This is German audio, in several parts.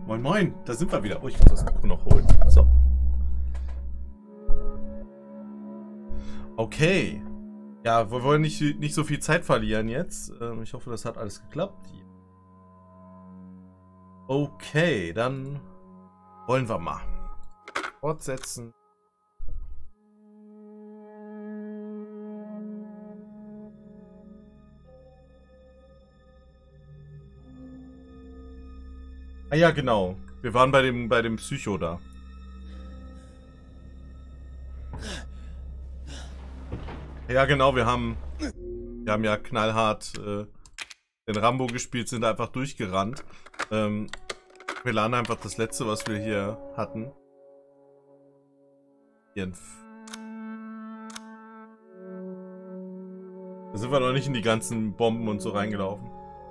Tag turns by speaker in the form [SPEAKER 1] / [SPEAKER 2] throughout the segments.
[SPEAKER 1] Moin moin, da sind wir wieder. Oh, ich muss das Mikro noch holen. So. Okay. Ja, wir wollen nicht so viel Zeit verlieren jetzt. Ich hoffe, das hat alles geklappt. Okay, dann wollen wir mal fortsetzen. Ah ja, genau. Wir waren bei dem Psycho da. Ja, genau, wir haben ja knallhart den Rambo gespielt, sind einfach durchgerannt. Wir laden einfach das letzte, was wir hier hatten. Da sind wir noch nicht in die ganzen Bomben und so reingelaufen.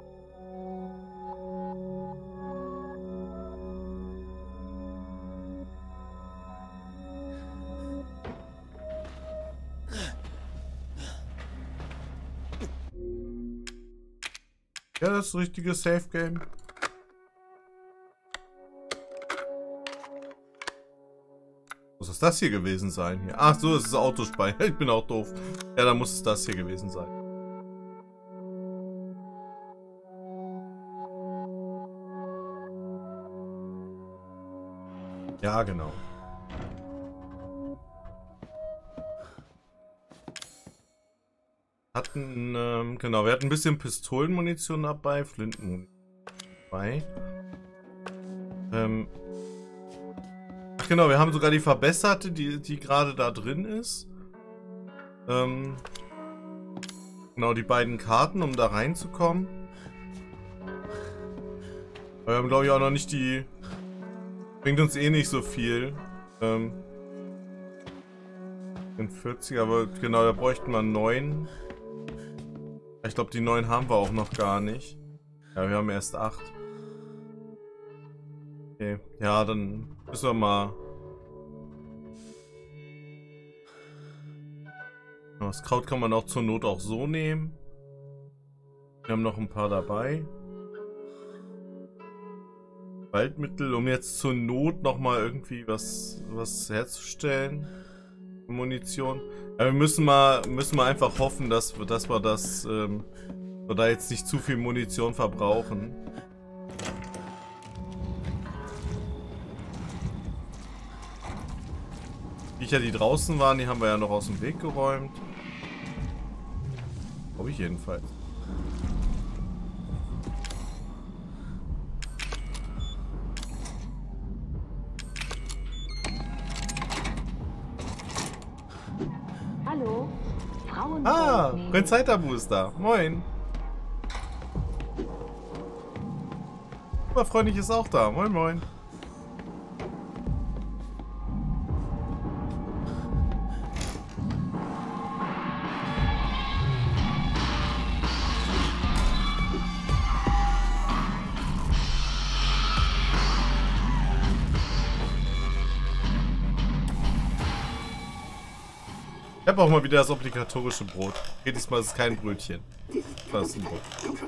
[SPEAKER 1] Ja, das ist das richtige Safe Game. Was ist das hier gewesen sein hier? Ach so, es ist Autospeicher. Ich bin auch doof. Ja, dann muss es das hier gewesen sein. Ja, genau. Genau, wir hatten ein bisschen Pistolenmunition dabei, Flintenmunition dabei. Ach genau, wir haben sogar die verbesserte, die gerade da drin ist. Genau, die beiden Karten, um da reinzukommen. Wir haben, glaube ich, auch noch nicht die... Bringt uns eh nicht so viel. Den 40er, aber genau, da bräuchten wir 9. Ich glaube, die 9 haben wir auch noch gar nicht. Ja, wir haben erst 8. Okay, ja, dann müssen wir mal... Das Kraut kann man auch zur Not auch so nehmen. Wir haben noch ein paar dabei. Waldmittel, um jetzt zur Not nochmal irgendwie was herzustellen. Munition. Ja, wir müssen mal einfach hoffen, dass wir da jetzt nicht zu viel Munition verbrauchen. Die Viecher, die draußen waren, die haben wir ja noch aus dem Weg geräumt. Glaube ich jedenfalls.
[SPEAKER 2] Hallo, Frauen.
[SPEAKER 1] Ah, Prinz Haitabu ist da. Moin. Superfreundlich ist auch da. Moin, moin. Ich habe auch mal wieder das obligatorische Brot. Jedes Mal ist es kein Brötchen. Das ist ein Brot.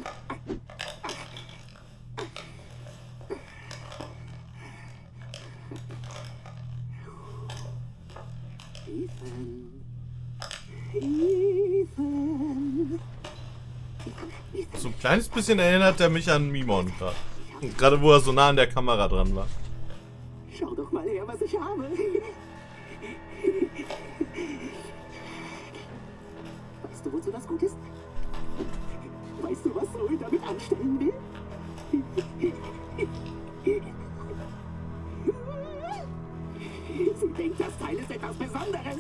[SPEAKER 1] So ein kleines bisschen erinnert er mich an Mimon gerade. Gerade wo er so nah an der Kamera dran war.
[SPEAKER 3] Schau doch mal her, was ich habe. Weißt du, wozu das gut ist? Weißt du, was Zoe damit anstellen will? Sie denkt, das Teil ist etwas Besonderes.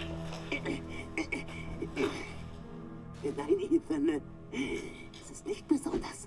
[SPEAKER 3] Nein, Ethan. Es ist nicht besonders.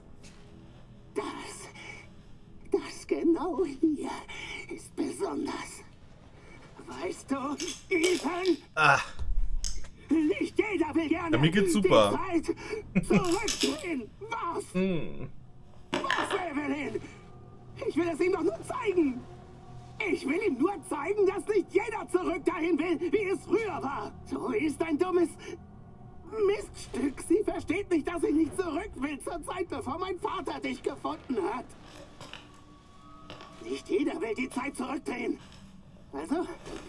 [SPEAKER 3] Das genau hier ist besonders. Weißt du, Ethan?
[SPEAKER 1] Ah.
[SPEAKER 3] Nicht jeder will gerne
[SPEAKER 1] Ja, mir geht's super.
[SPEAKER 3] die Zeit zurückdrehen. Was? Was, Evelyn? Ich will es ihm doch nur zeigen. Ich will ihm nur zeigen, dass nicht jeder zurück dahin will, wie es früher war. So ist ein dummes Miststück. Sie versteht nicht, dass ich nicht zurück will zur Zeit, bevor mein Vater dich gefunden hat. Nicht jeder will die Zeit zurückdrehen. Also,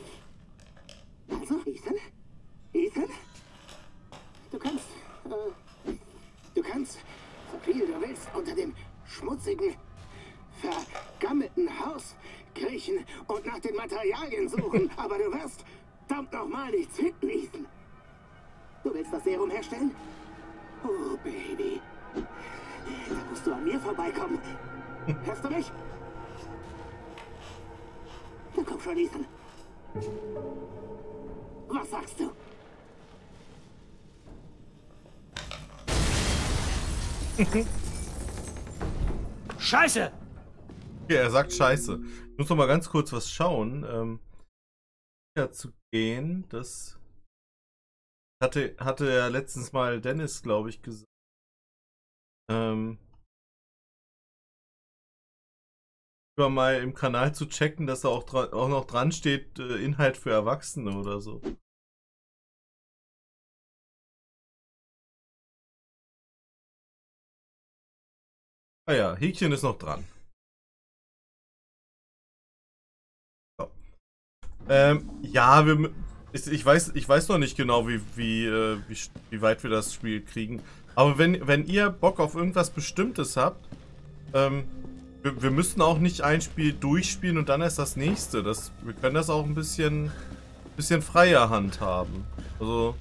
[SPEAKER 3] Ethan? Ethan? Du kannst, so viel du willst, unter dem schmutzigen, vergammelten Haus kriechen und nach den Materialien suchen, aber du wirst, verdammt nochmal, nichts finden, Ethan. Du willst das Serum herstellen? Oh, Baby. Da musst du an mir vorbeikommen. Hörst du mich? Na komm schon, Ethan. Was sagst du?
[SPEAKER 4] Scheiße!
[SPEAKER 1] Ja, er sagt Scheiße. Ich muss noch mal ganz kurz was schauen. Ja, zu gehen, das hatte ja letztens mal Dennis, glaube ich, gesagt. Über mal im Kanal zu checken, dass da auch noch dran steht, Inhalt für Erwachsene oder so. Ah ja, Häkchen ist noch dran. So. Ja, ich weiß noch nicht genau, wie weit wir das Spiel kriegen. Aber wenn ihr Bock auf irgendwas Bestimmtes habt, wir müssten auch nicht ein Spiel durchspielen und dann erst das nächste. Wir können das auch ein bisschen freier handhaben. Also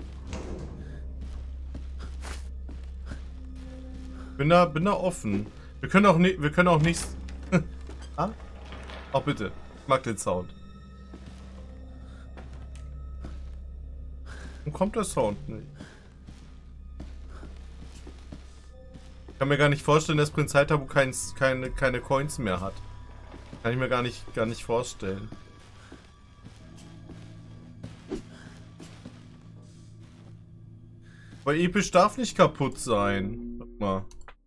[SPEAKER 1] bin da offen. Wir können auch nicht. Ah? Ach bitte. Ich mag den Sound. Wo kommt der Sound nicht? Ich kann mir gar nicht vorstellen, dass Prinz Haitabu keine Coins mehr hat. Kann ich mir gar nicht vorstellen. Aber episch darf nicht kaputt sein. Guck mal.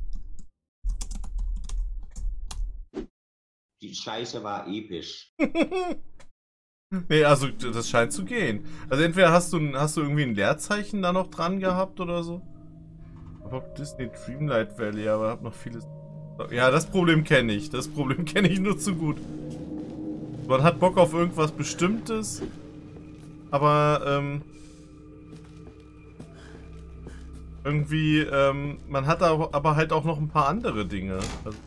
[SPEAKER 5] Die Scheiße war episch.
[SPEAKER 1] Nee, also das scheint zu gehen. Also entweder hast du irgendwie ein Leerzeichen da noch dran gehabt oder so. Aber Disney Dreamlight Valley, aber hab noch vieles. Ja, das Problem kenne ich. Das Problem kenne ich nur zu gut. Man hat Bock auf irgendwas Bestimmtes, aber irgendwie, man hat aber halt auch noch ein paar andere Dinge. Also,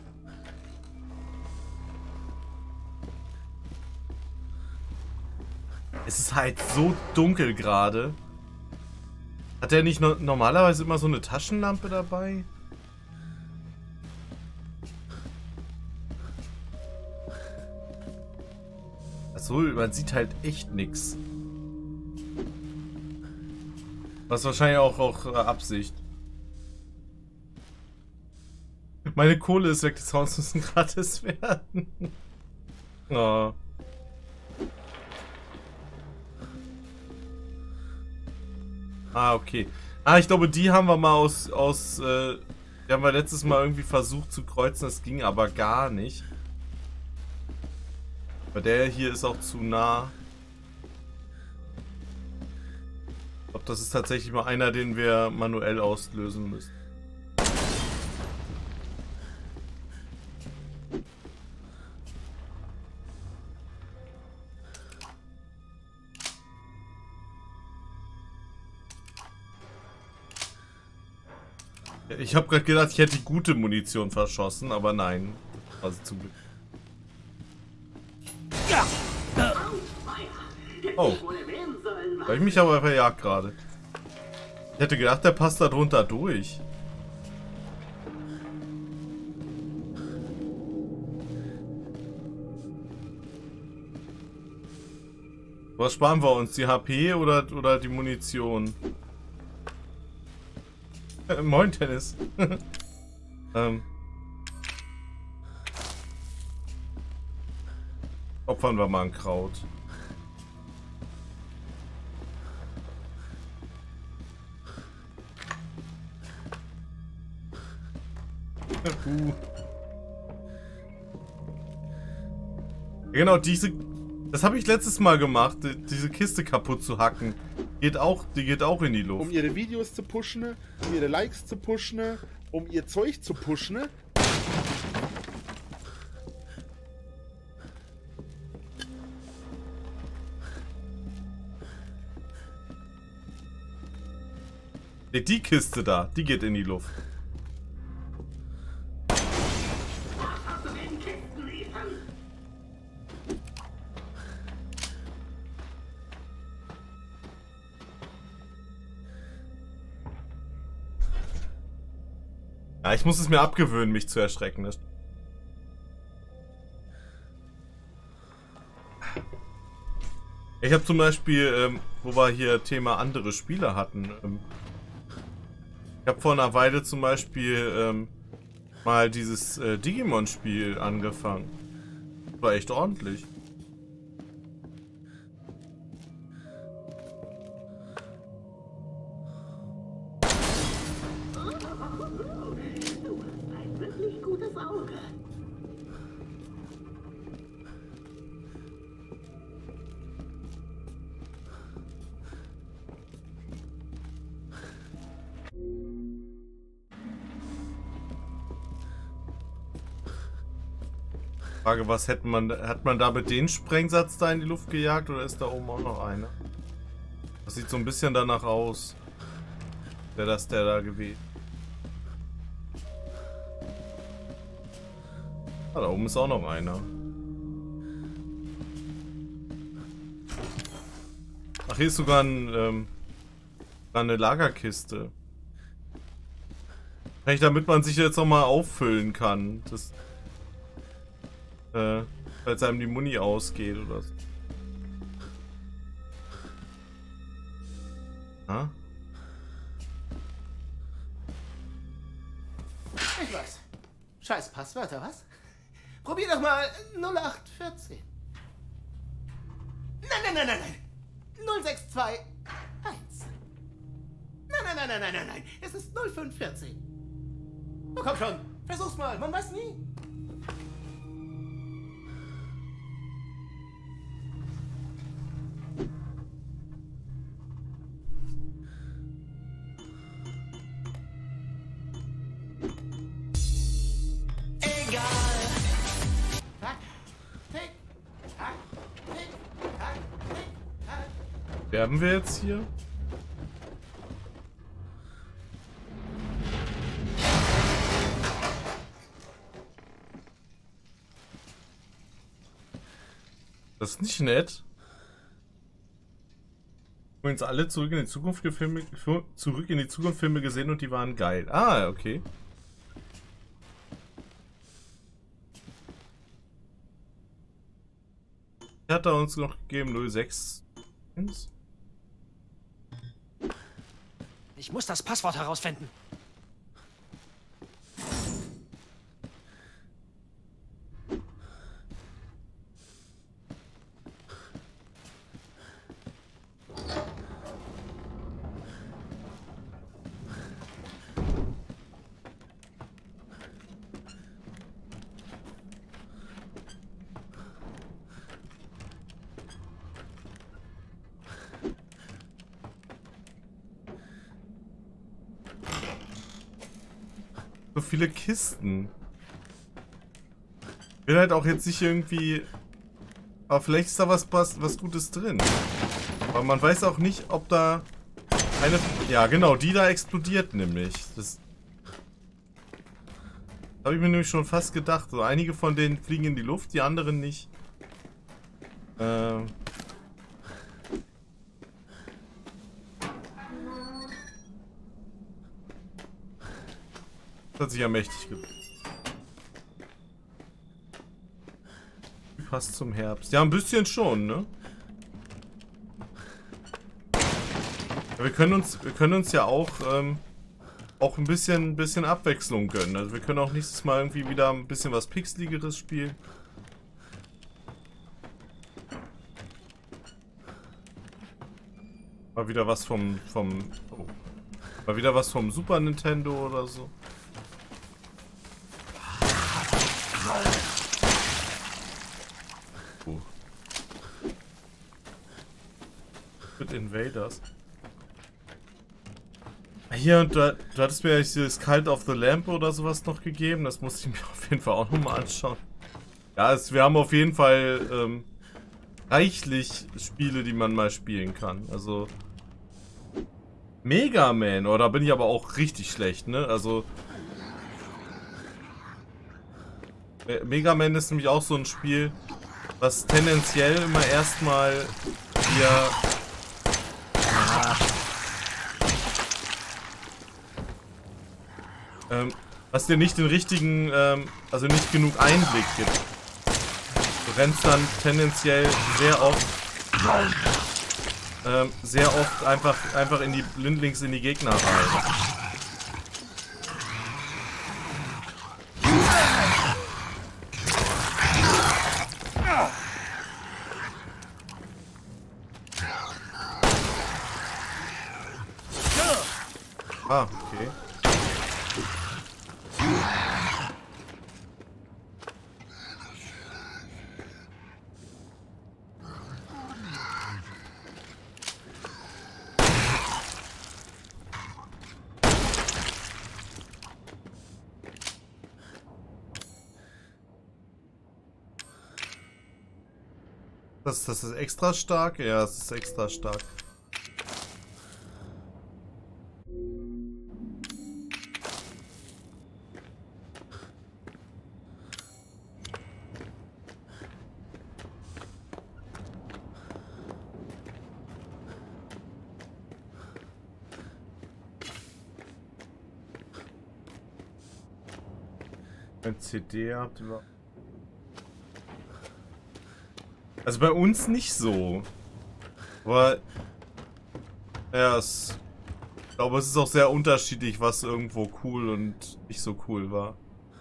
[SPEAKER 1] es ist halt so dunkel gerade. Hat er nicht normalerweise immer so eine Taschenlampe dabei? Achso, man sieht halt echt nichts. Was wahrscheinlich auch Absicht. Meine Kohle ist weg, die Sounds müssen gratis werden. Oh. Ah, okay. Ah, ich glaube, die haben wir mal die haben wir letztes Mal irgendwie versucht zu kreuzen, das ging aber gar nicht. Aber der hier ist auch zu nah. Ich glaube, das ist tatsächlich mal einer, den wir manuell auslösen müssen. Ich habe gerade gedacht, ich hätte die gute Munition verschossen, aber nein. Also zum Glück. Oh. Da habe ich mich aber verjagt gerade. Ich hätte gedacht, der passt da drunter durch. Was sparen wir uns? Die HP oder die Munition? Moin, Tennis. Opfern wir mal ein Kraut. Genau, das habe ich letztes Mal gemacht, diese Kiste kaputt zu hacken. Die geht auch in die Luft.
[SPEAKER 6] Um ihre Videos zu pushen, um ihre Likes zu pushen, um ihr Zeug zu pushen.
[SPEAKER 1] Ne, die Kiste da, die geht in die Luft. Ja, ich muss es mir abgewöhnen, mich zu erschrecken. Ich habe zum Beispiel, wo wir hier Thema andere Spiele hatten, ich habe vor einer Weile zum Beispiel mal dieses Digimon-Spiel angefangen. War echt ordentlich. Frage, was hat man da mit den Sprengsatz da in die Luft gejagt oder ist da oben auch noch einer? Das sieht so ein bisschen danach aus. Der da gewesen. Ah, da oben ist auch noch einer. Ach, hier ist sogar eine Lagerkiste. Vielleicht damit man sich jetzt noch mal auffüllen kann. Das falls einem die Muni ausgeht oder so. Ha?
[SPEAKER 7] Ich weiß. Scheiß Passwörter, was? Probier doch mal 0814. Nein. 0621. Nein. Es ist 0514. Oh, komm schon. Versuch's mal. Man weiß nie.
[SPEAKER 1] Sterben wir jetzt hier? Das ist nicht nett. Übrigens alle zurück in die Zukunft Filme gesehen und die waren geil. Ah, okay. Hat er uns noch gegeben 06.
[SPEAKER 4] Ich muss das Passwort herausfinden.
[SPEAKER 1] So viele Kisten. Ich will halt auch jetzt nicht irgendwie... Aber vielleicht ist da was Gutes drin. Aber man weiß auch nicht, ob da eine... Ja, genau, die da explodiert nämlich. Das habe ich mir nämlich schon fast gedacht. So, einige von denen fliegen in die Luft, die anderen nicht. Das hat sich ja mächtig gemacht. Passt zum Herbst. Ja, ein bisschen schon, ne? Ja, wir können uns ja auch ein bisschen Abwechslung gönnen. Also wir können auch nächstes Mal irgendwie wieder ein bisschen was Pixeligeres spielen. Mal wieder was vom mal wieder was vom Super Nintendo oder so. Mit Invaders. Hier, und du hattest mir ja dieses Cult of the Lamp oder sowas noch gegeben. Das musste ich mir auf jeden Fall auch nochmal anschauen. Ja, wir haben auf jeden Fall reichlich Spiele, die man mal spielen kann. Also Mega Man, oh, da bin ich aber auch richtig schlecht, ne? Also Mega Man ist nämlich auch so ein Spiel, was tendenziell immer erstmal hier was dir nicht den richtigen, also nicht genug Einblick gibt. Du rennst dann tendenziell sehr oft einfach in die blindlings in die Gegner rein. Ah, okay. Das ist extra stark? Ja, es ist extra stark. Ein CD habt ihr. Also bei uns nicht so. Aber ja, ich glaube, es ist auch sehr unterschiedlich, was irgendwo cool und nicht so cool war.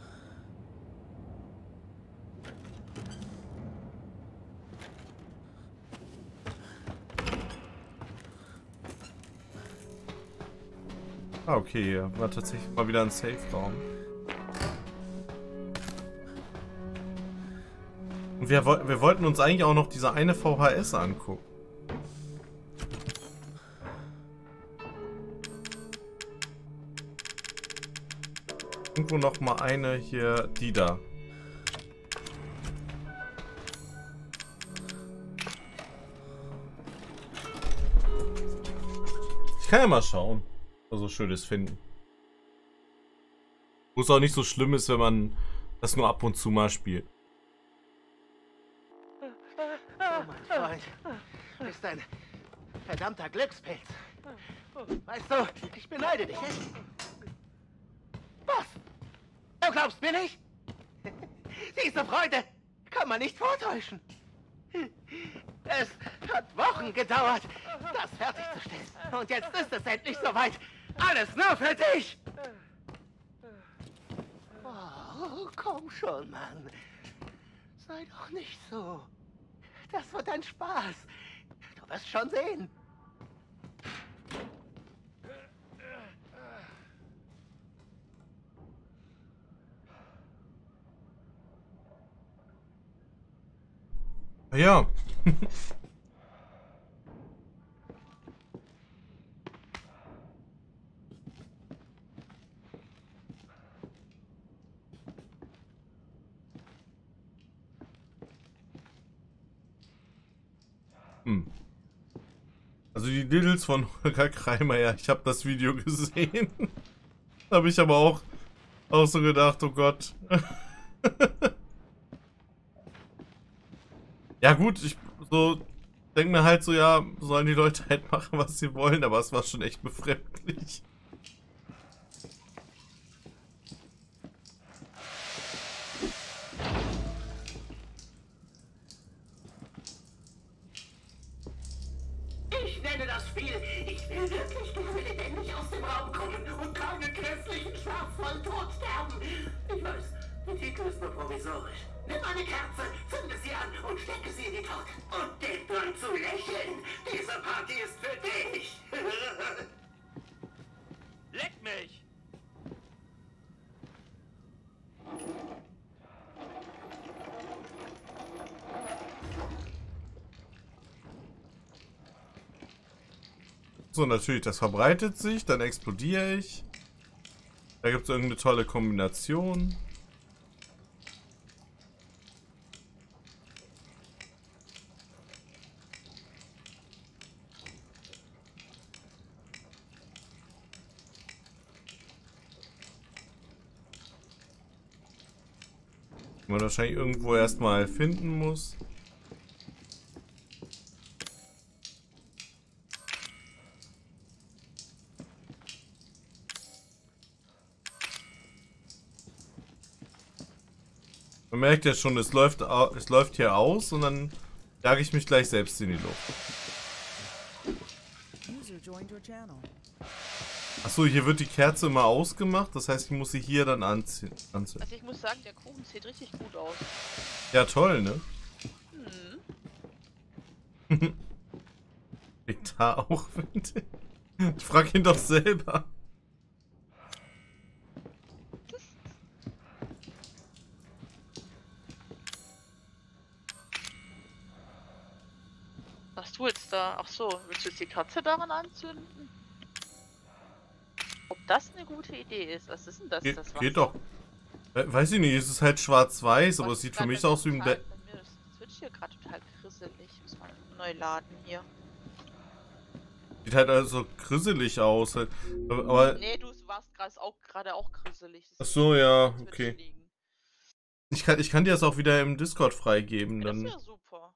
[SPEAKER 1] Ah, okay, hier war tatsächlich mal wieder ein Safe-Raum. Und wir wollten uns eigentlich auch noch diese eine VHS angucken. Irgendwo noch mal eine hier, die da. Ich kann ja mal schauen, was so Schönes finden. Wo es auch nicht so schlimm ist, wenn man das nur ab und zu mal spielt.
[SPEAKER 7] Freund, du bist ein verdammter Glückspilz. Weißt du, ich beneide dich. Was? Du glaubst mir nicht? Diese Freude kann man nicht vortäuschen. Es hat Wochen gedauert, das fertigzustellen. Und jetzt ist es endlich soweit. Alles nur für dich. Oh, komm schon, Mann. Sei doch nicht so. Das wird ein Spaß. Du wirst schon sehen.
[SPEAKER 1] Ja. Also die Littles von Holger Kreimeier, ich habe das Video gesehen. Habe ich aber auch so gedacht, oh Gott. Ja gut, ich denke mir halt so, ja, sollen die Leute halt machen, was sie wollen, aber es war schon echt befremdlich.
[SPEAKER 3] Ich nenne das Spiel. Ich will wirklich gerne lebendig aus dem Raum kommen und keine grässlichen, schmerzvollen Tod sterben. Ich weiß, der Titel ist nur provisorisch. Nimm eine Kerze, zünde sie an und stecke sie in die Torte. Und denk dran zu lächeln. Diese Party ist für dich.
[SPEAKER 4] Leck mich!
[SPEAKER 1] So, natürlich, das verbreitet sich, dann explodiere ich. Da gibt es irgendeine tolle Kombination. Die man wahrscheinlich irgendwo erstmal finden muss. Man merkt ja schon, es läuft hier aus und dann jage ich mich gleich selbst in die Luft. Achso, hier wird die Kerze immer ausgemacht, das heißt, ich muss sie hier dann anzünden.
[SPEAKER 8] Also ich muss sagen, der Kuchen sieht richtig gut aus.
[SPEAKER 1] Ja, toll, ne? Liegt da auch, finde ich. Ich frag ihn doch selber.
[SPEAKER 8] Was du jetzt da? Ach so, willst du jetzt die Kerze daran anzünden? Ob das eine gute Idee ist? Was ist denn das? Das
[SPEAKER 1] Geht doch. Weiß ich nicht, es ist halt schwarz-weiß, aber es sieht für mich aus wie ein...
[SPEAKER 8] Bei mir ist das Switch hier gerade total grisselig. Muss man neu laden hier.
[SPEAKER 1] Sieht halt also grisselig aus. Aber
[SPEAKER 8] Nee, du warst gerade auch grisselig.
[SPEAKER 1] Ach so, ja, okay. Ich kann dir das auch wieder im Discord freigeben.
[SPEAKER 8] Ja,
[SPEAKER 1] Dann.
[SPEAKER 8] das ist ja super.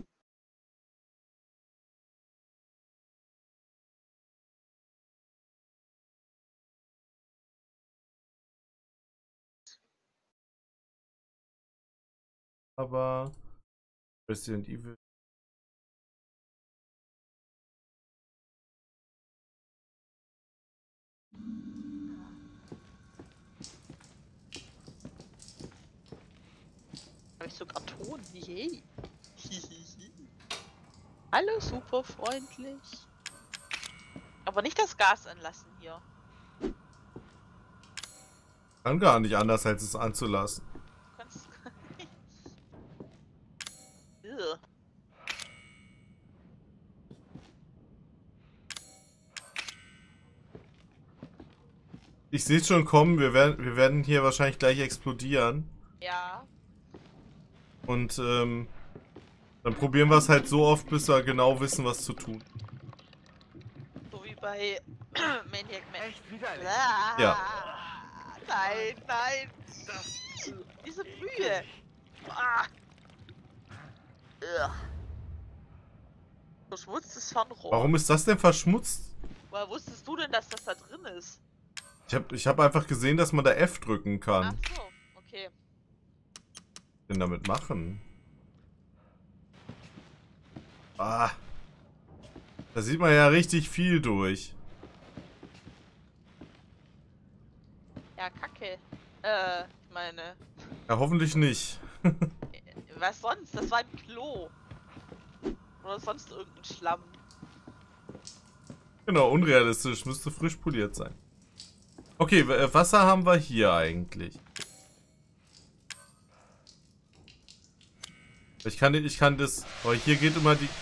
[SPEAKER 1] Aber Resident Evil.
[SPEAKER 8] Habe ich sogar Ton? Yay. Hallo, super freundlich. Aber nicht das Gas anlassen hier.
[SPEAKER 1] Kann gar nicht anders, als es anzulassen.
[SPEAKER 8] Du kannst gar nicht. Ugh.
[SPEAKER 1] Ich sehe es schon kommen, wir werden hier wahrscheinlich gleich explodieren.
[SPEAKER 8] Ja.
[SPEAKER 1] Und dann probieren wir es halt so oft, bis wir genau wissen, was zu tun.
[SPEAKER 8] So wie bei Maniac Man.
[SPEAKER 3] Echt widerlich.
[SPEAKER 1] Ja.
[SPEAKER 8] Nein, nein. Diese Brühe. Ah. Ugh. Verschmutztes Fernrohr.
[SPEAKER 1] Warum ist das denn verschmutzt?
[SPEAKER 8] Woher wusstest du denn, dass das da drin ist?
[SPEAKER 1] Ich hab einfach gesehen, dass man da F drücken
[SPEAKER 8] Ach
[SPEAKER 1] kann.
[SPEAKER 8] so, okay.
[SPEAKER 1] Was denn damit machen? Ah. Da sieht man ja richtig viel durch.
[SPEAKER 8] Ja, kacke. Ich meine...
[SPEAKER 1] Ja, hoffentlich nicht.
[SPEAKER 8] Was sonst? Das war ein Klo. Oder sonst irgendein Schlamm.
[SPEAKER 1] Genau, unrealistisch. Müsste frisch poliert sein. Okay, Wasser haben wir hier eigentlich. Ich kann das... Aber hier geht immer die...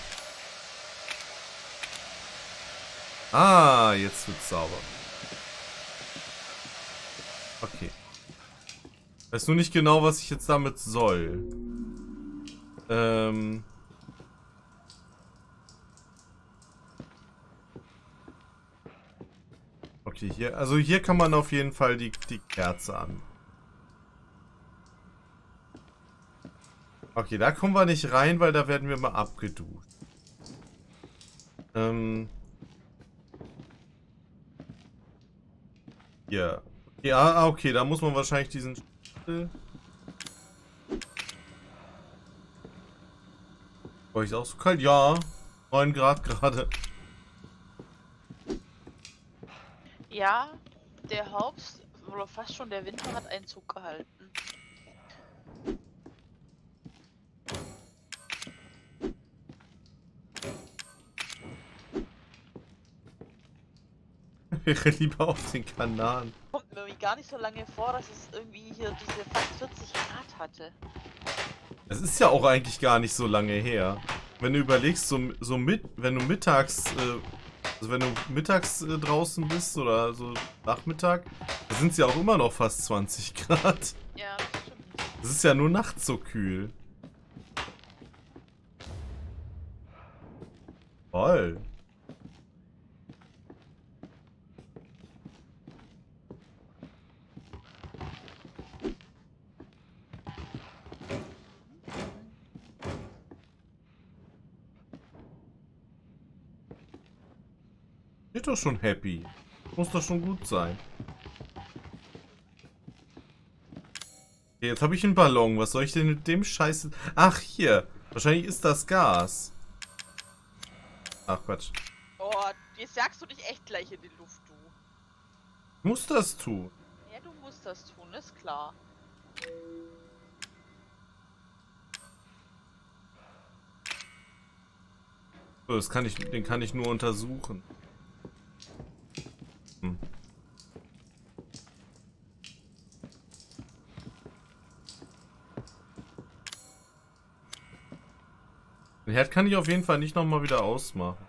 [SPEAKER 1] Ah, jetzt wird's sauber. Okay. Ich weiß nur nicht genau, was ich jetzt damit soll. Okay, hier... Also hier kann man auf jeden Fall die Kerze an. Okay, da kommen wir nicht rein, weil da werden wir mal abgeduscht. Hier. Ja, okay, da muss man wahrscheinlich diesen... War ich auch so kalt? Ja. 9 Grad gerade.
[SPEAKER 8] Ja, der Herbst, oder fast schon der Winter hat Einzug gehalten.
[SPEAKER 1] Wäre lieber auf den Kanaren.
[SPEAKER 8] Kommt mir irgendwie gar nicht so lange vor, dass es irgendwie hier diese fast 40 Grad hatte.
[SPEAKER 1] Es ist ja auch eigentlich gar nicht so lange her. Wenn du überlegst, wenn du mittags, also wenn du mittags draußen bist oder so Nachmittag, da sind es ja auch immer noch fast 20 Grad.
[SPEAKER 8] Ja, das stimmt.
[SPEAKER 1] Es ist ja nur nachts so kühl. Toll. Wird doch schon happy. Muss doch schon gut sein. Okay, jetzt habe ich einen Ballon. Was soll ich denn mit dem Scheiß... Ach, hier. Wahrscheinlich ist das Gas. Ach, Quatsch.
[SPEAKER 8] Oh, jetzt jagst du dich echt gleich in die Luft, du.
[SPEAKER 1] Muss das tun.
[SPEAKER 8] Ja, du musst das tun, ist klar.
[SPEAKER 1] So, das kann den kann ich nur untersuchen. Hm. Den Herd kann ich auf jeden Fall nicht nochmal wieder ausmachen.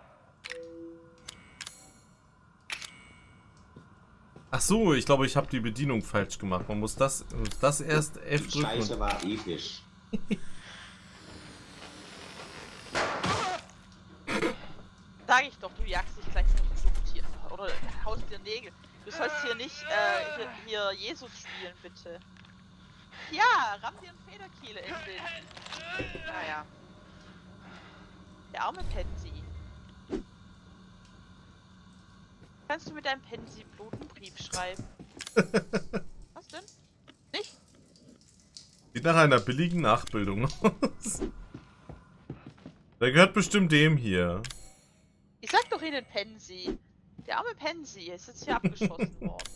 [SPEAKER 1] Ach so, ich glaube, ich habe die Bedienung falsch gemacht. Man muss das erst F
[SPEAKER 5] Die
[SPEAKER 1] drücken.
[SPEAKER 5] Scheiße war episch.
[SPEAKER 8] Sag ich doch, du jagst dich gleich in die Luft hier. Oder haust dir Nägel. Du sollst hier nicht hier Jesus spielen, bitte. Ja, ramm dir einen Federkiel in den... Naja. Der arme Pansy. Kannst du mit deinem Pansy-Blut einen Brief schreiben? Was denn? Nicht?
[SPEAKER 1] Sieht nach einer billigen Nachbildung aus. Der gehört bestimmt dem hier.
[SPEAKER 8] Ich sag doch Ihnen Pansy. Der arme Pansy ist jetzt hier abgeschossen worden.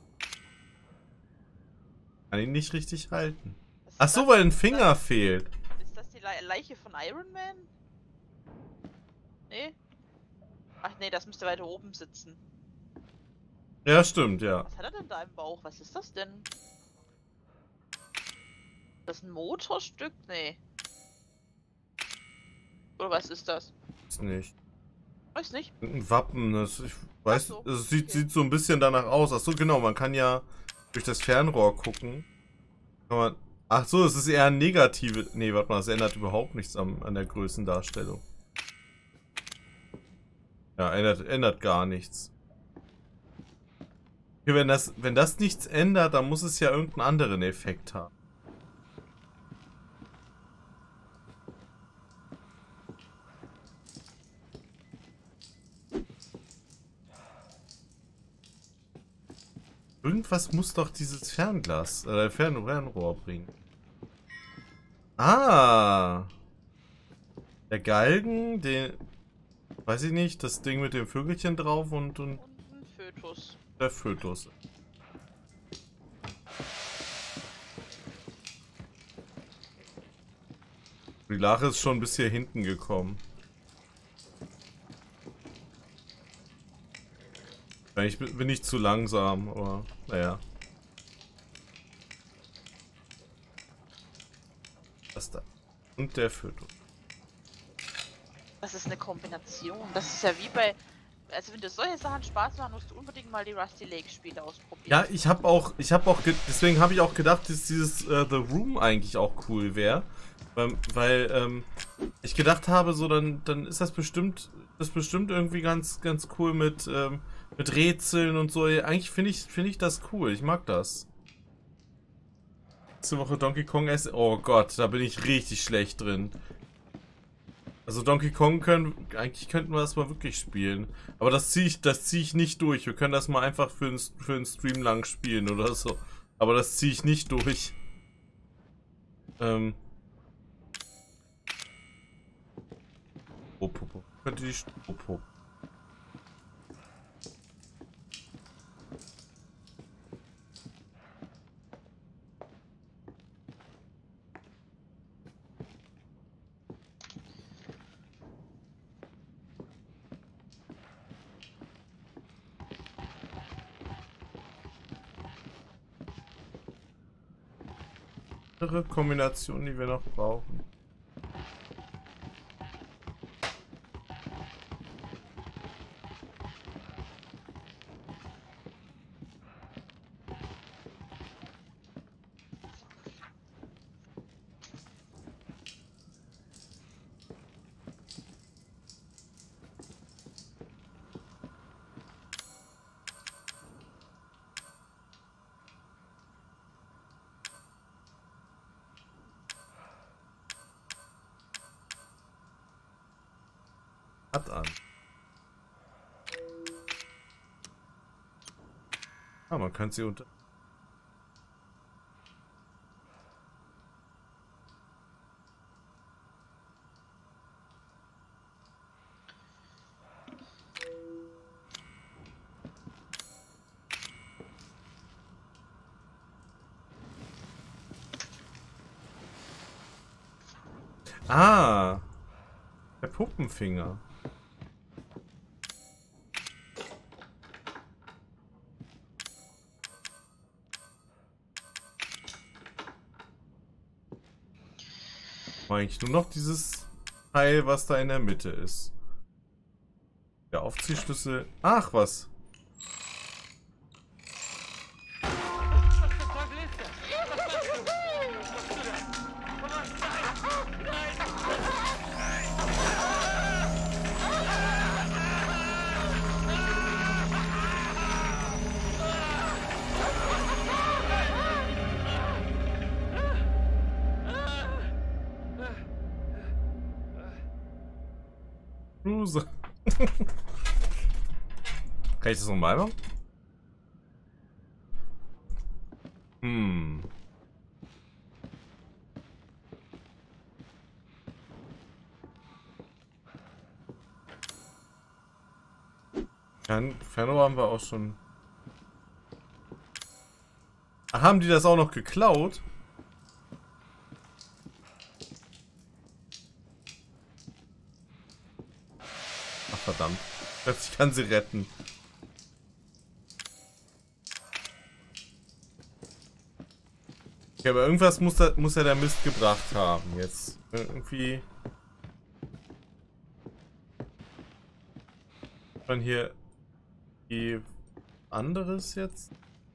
[SPEAKER 1] Kann ihn nicht richtig halten.
[SPEAKER 8] Was ist
[SPEAKER 1] Ach so,
[SPEAKER 8] das?
[SPEAKER 1] weil ein Finger fehlt.
[SPEAKER 8] Ist das die Leiche von Iron Man? Nee? Ach nee, das müsste weiter oben sitzen.
[SPEAKER 1] Ja, stimmt, ja.
[SPEAKER 8] Was hat er denn da im Bauch? Was ist das denn? Ist das ein Motorstück? Nee. Oder was ist das?
[SPEAKER 1] Ist nicht.
[SPEAKER 8] Weiß nicht.
[SPEAKER 1] Ein Wappen, ich weiß,
[SPEAKER 8] Ach so,
[SPEAKER 1] es sieht,
[SPEAKER 8] okay.
[SPEAKER 1] sieht so ein bisschen danach aus. Ach so, genau, man kann ja durch das Fernrohr gucken. Kann man, ach so, es ist eher ein negative... Nee, warte mal, es ändert überhaupt nichts an der Größendarstellung. Ja, ändert gar nichts. Okay, wenn das nichts ändert, dann muss es ja irgendeinen anderen Effekt haben. Irgendwas muss doch dieses Fernrohr bringen. Ah! Der Galgen, den... Weiß ich nicht, das Ding mit dem Vögelchen drauf und
[SPEAKER 8] Und ein Fötus.
[SPEAKER 1] der Fötus. Die Lache ist schon bis hier hinten gekommen. Ich bin nicht zu langsam, aber naja. Das da. Und der Fötus.
[SPEAKER 8] Das ist eine Kombination. Das ist ja wie bei... Also wenn dir solche Sachen Spaß machen, musst du unbedingt mal die Rusty Lake Spiele ausprobieren.
[SPEAKER 1] Ja, deswegen habe ich auch gedacht, dass dieses The Room eigentlich auch cool wäre. Weil ich gedacht habe, so dann ist das bestimmt irgendwie ganz cool mit Rätseln und so. Eigentlich finde ich das cool. Ich mag das. Nächste Woche Donkey Kong essen. Oh Gott, da bin ich richtig schlecht drin. Also Donkey Kong eigentlich könnten wir das mal wirklich spielen. Aber das zieh ich nicht durch. Wir können das mal einfach für einen Stream lang spielen oder so. Aber das ziehe ich nicht durch. Popo. Könnte die Popo. Andere Kombination, die wir noch brauchen. Hat an. Ah, man kann sie unter... Ah, der Puppenfinger. Eigentlich nur noch dieses Teil, was da in der Mitte ist. Der Aufziehschlüssel. Ach, was? Loser. Kann ich das nochmal machen? Fernrohr haben wir auch schon. Ach, haben die das auch noch geklaut? Ach, verdammt. Ich kann sie retten. Okay, aber irgendwas muss ja der Mist gebracht haben jetzt. Irgendwie... Dann hier... Die... anderes jetzt?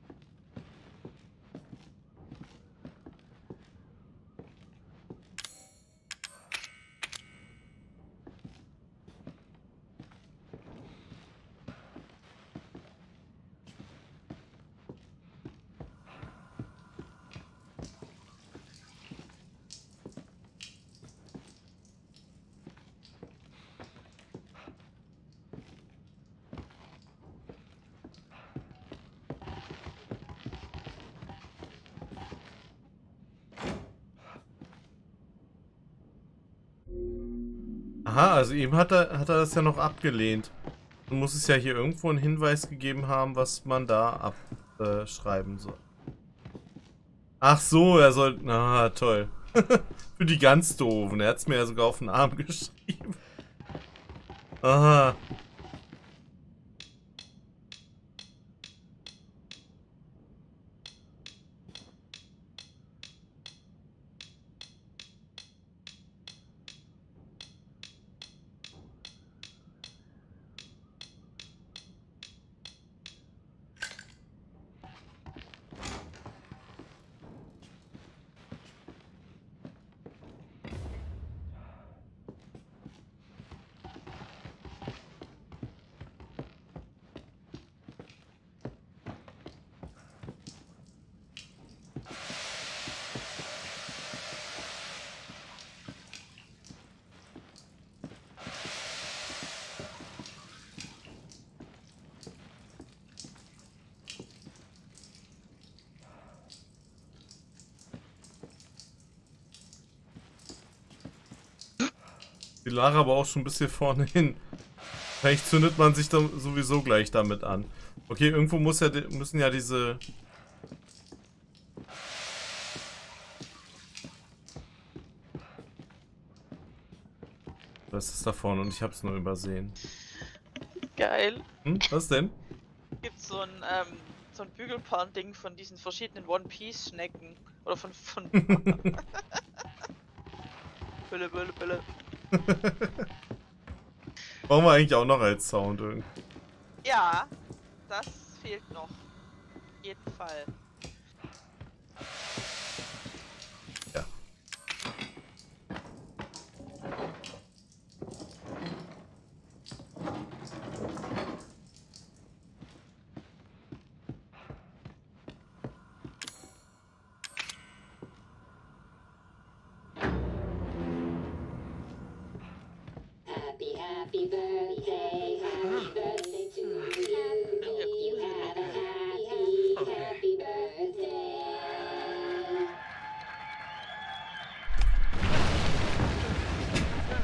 [SPEAKER 1] Aha, also eben hat er das ja noch abgelehnt. Dann muss es ja hier irgendwo einen Hinweis gegeben haben, was man da abschreiben soll. Ach so, er soll... Ah, toll. Für die ganz Doofen. Er hat es mir ja sogar auf den Arm geschrieben. Aha. Die Lara aber auch schon ein bisschen vorne hin. Vielleicht zündet man sich dann sowieso gleich damit an. Okay, irgendwo müssen ja diese... Was ist da vorne und ich hab's nur übersehen.
[SPEAKER 8] Geil.
[SPEAKER 1] Hm, was denn?
[SPEAKER 8] Gibt so ein Bügelpan-Ding von diesen verschiedenen One-Piece-Schnecken. Oder von... Bülle, Bülle, Bülle.
[SPEAKER 1] Brauchen wir eigentlich auch noch als Sound irgendwie.
[SPEAKER 8] Ja, das fehlt noch. Auf jeden Fall.
[SPEAKER 1] Ja.
[SPEAKER 2] Happy birthday to you. Have a happy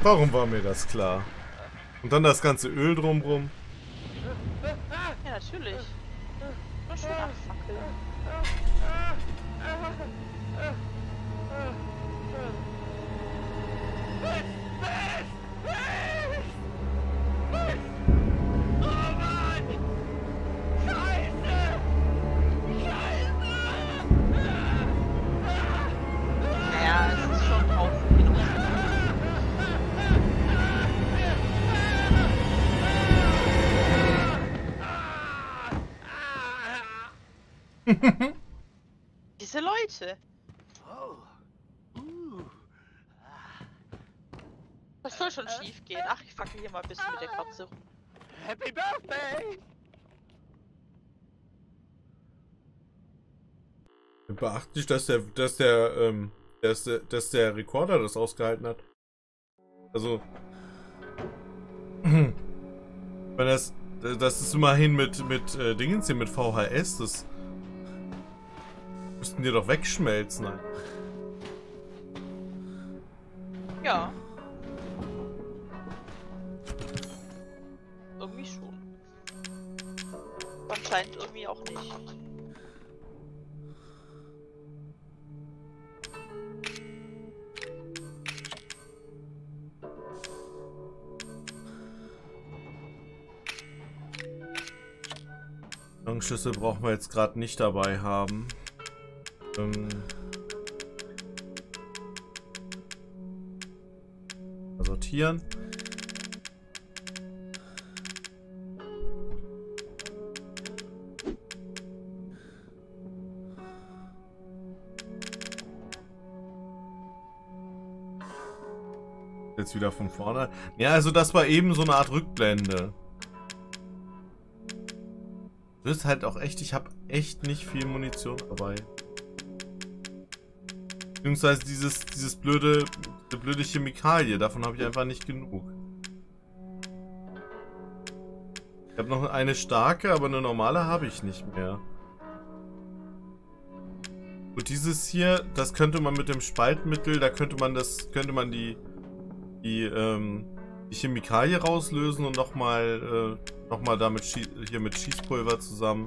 [SPEAKER 1] Warum war mir das klar? Und dann das ganze Öl drumrum.
[SPEAKER 8] Ja, natürlich. Nur schön abfackeln. Naja, es ist schon drauf. Diese Leute. Das soll schon schief gehen. Ach, ich fackel hier mal ein bisschen mit der Katze rum.
[SPEAKER 7] Happy Birthday!
[SPEAKER 1] Beachtlich, dass der Rekorder das ausgehalten hat. Also, wenn das ist immerhin mit Dingens hier, mit VHS, das müssten die doch wegschmelzen.
[SPEAKER 8] Ja. Irgendwie schon. Anscheinend irgendwie auch nicht.
[SPEAKER 1] Schlüssel brauchen wir jetzt gerade nicht dabei haben. Sortieren. Jetzt wieder von vorne. Ja, also das war eben so eine Art Rückblende. Das ist halt auch echt, ich habe echt nicht viel Munition dabei. Beziehungsweise diese blöde Chemikalie, davon habe ich einfach nicht genug. Ich habe noch eine starke, aber eine normale habe ich nicht mehr. Und dieses hier, das könnte man mit dem Spaltmittel, da könnte man die Chemikalie rauslösen und nochmal damit hier mit Schießpulver zusammen.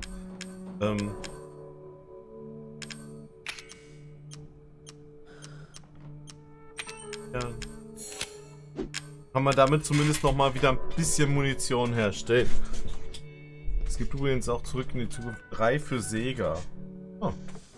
[SPEAKER 1] Ja. Kann man damit zumindest nochmal wieder ein bisschen Munition herstellen. Es gibt übrigens auch Zurück in die Zukunft 3 für Sega. Oh.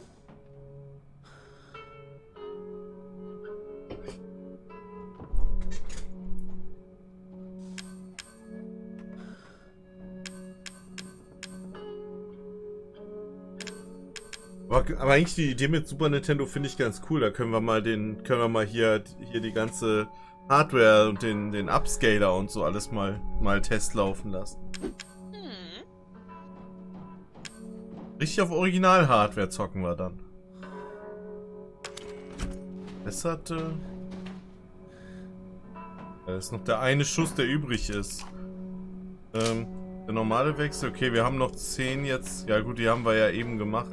[SPEAKER 1] Aber eigentlich die Idee mit Super Nintendo finde ich ganz cool. Da können wir mal hier die ganze Hardware und den Upscaler und so alles mal Test laufen lassen. Richtig auf Original-Hardware zocken wir dann. Besserte. Da ist noch der eine Schuss, der übrig ist. Der normale Wechsel. Okay, wir haben noch 10 jetzt. Ja gut, die haben wir ja eben gemacht.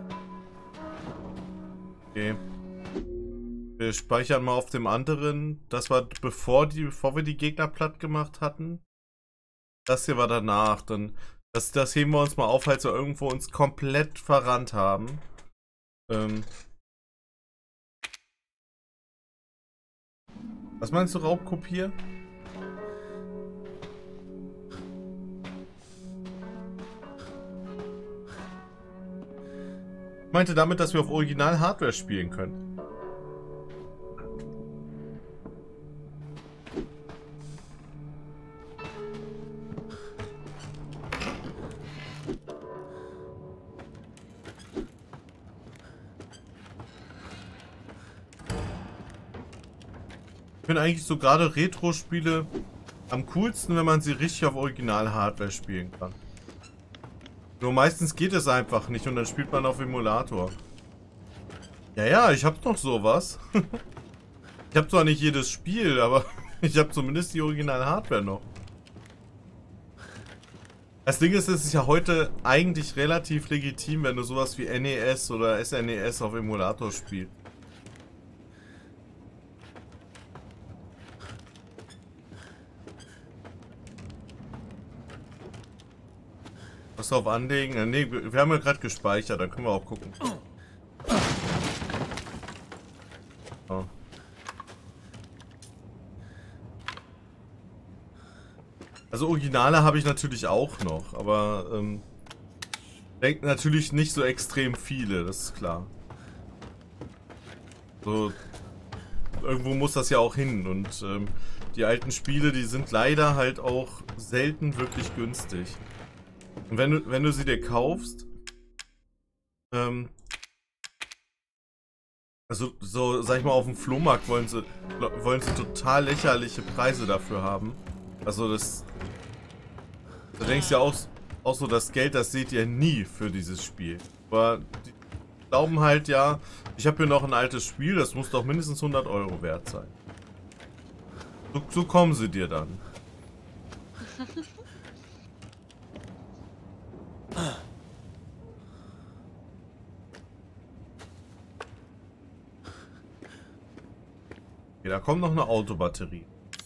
[SPEAKER 1] Okay. Wir speichern mal auf dem anderen. Das war bevor wir die Gegner platt gemacht hatten. Das hier war danach. Dann das heben wir uns mal auf, falls wir irgendwo uns komplett verrannt haben. Was meinst du, Raubkopier? Ich meinte damit, dass wir auf Original-Hardware spielen können. Ich finde eigentlich so gerade Retro-Spiele am coolsten, wenn man sie richtig auf Original-Hardware spielen kann. Nur meistens geht es einfach nicht und dann spielt man auf Emulator. Ja, ich hab noch sowas. Ich habe zwar nicht jedes Spiel, aber ich habe zumindest die Original-Hardware noch. Das Ding ist, es ist ja heute eigentlich relativ legitim, wenn du sowas wie NES oder SNES auf Emulator spielst. Box auf Anlegen. Ne, wir haben ja gerade gespeichert, dann können wir auch gucken. Oh. Also Originale habe ich natürlich auch noch, aber denkt natürlich nicht so extrem viele, das ist klar. So, irgendwo muss das ja auch hin und die alten Spiele, die sind leider halt auch selten wirklich günstig. Und wenn du sie dir kaufst, also so, sag ich mal, auf dem Flohmarkt wollen sie total lächerliche Preise dafür haben. Also das, da denkst du ja auch so, das Geld, das seht ihr nie für dieses Spiel. Aber die glauben halt, ja, ich habe hier noch ein altes Spiel, das muss doch mindestens 100 Euro wert sein. So kommen sie dir dann. Okay, da kommt noch eine Autobatterie.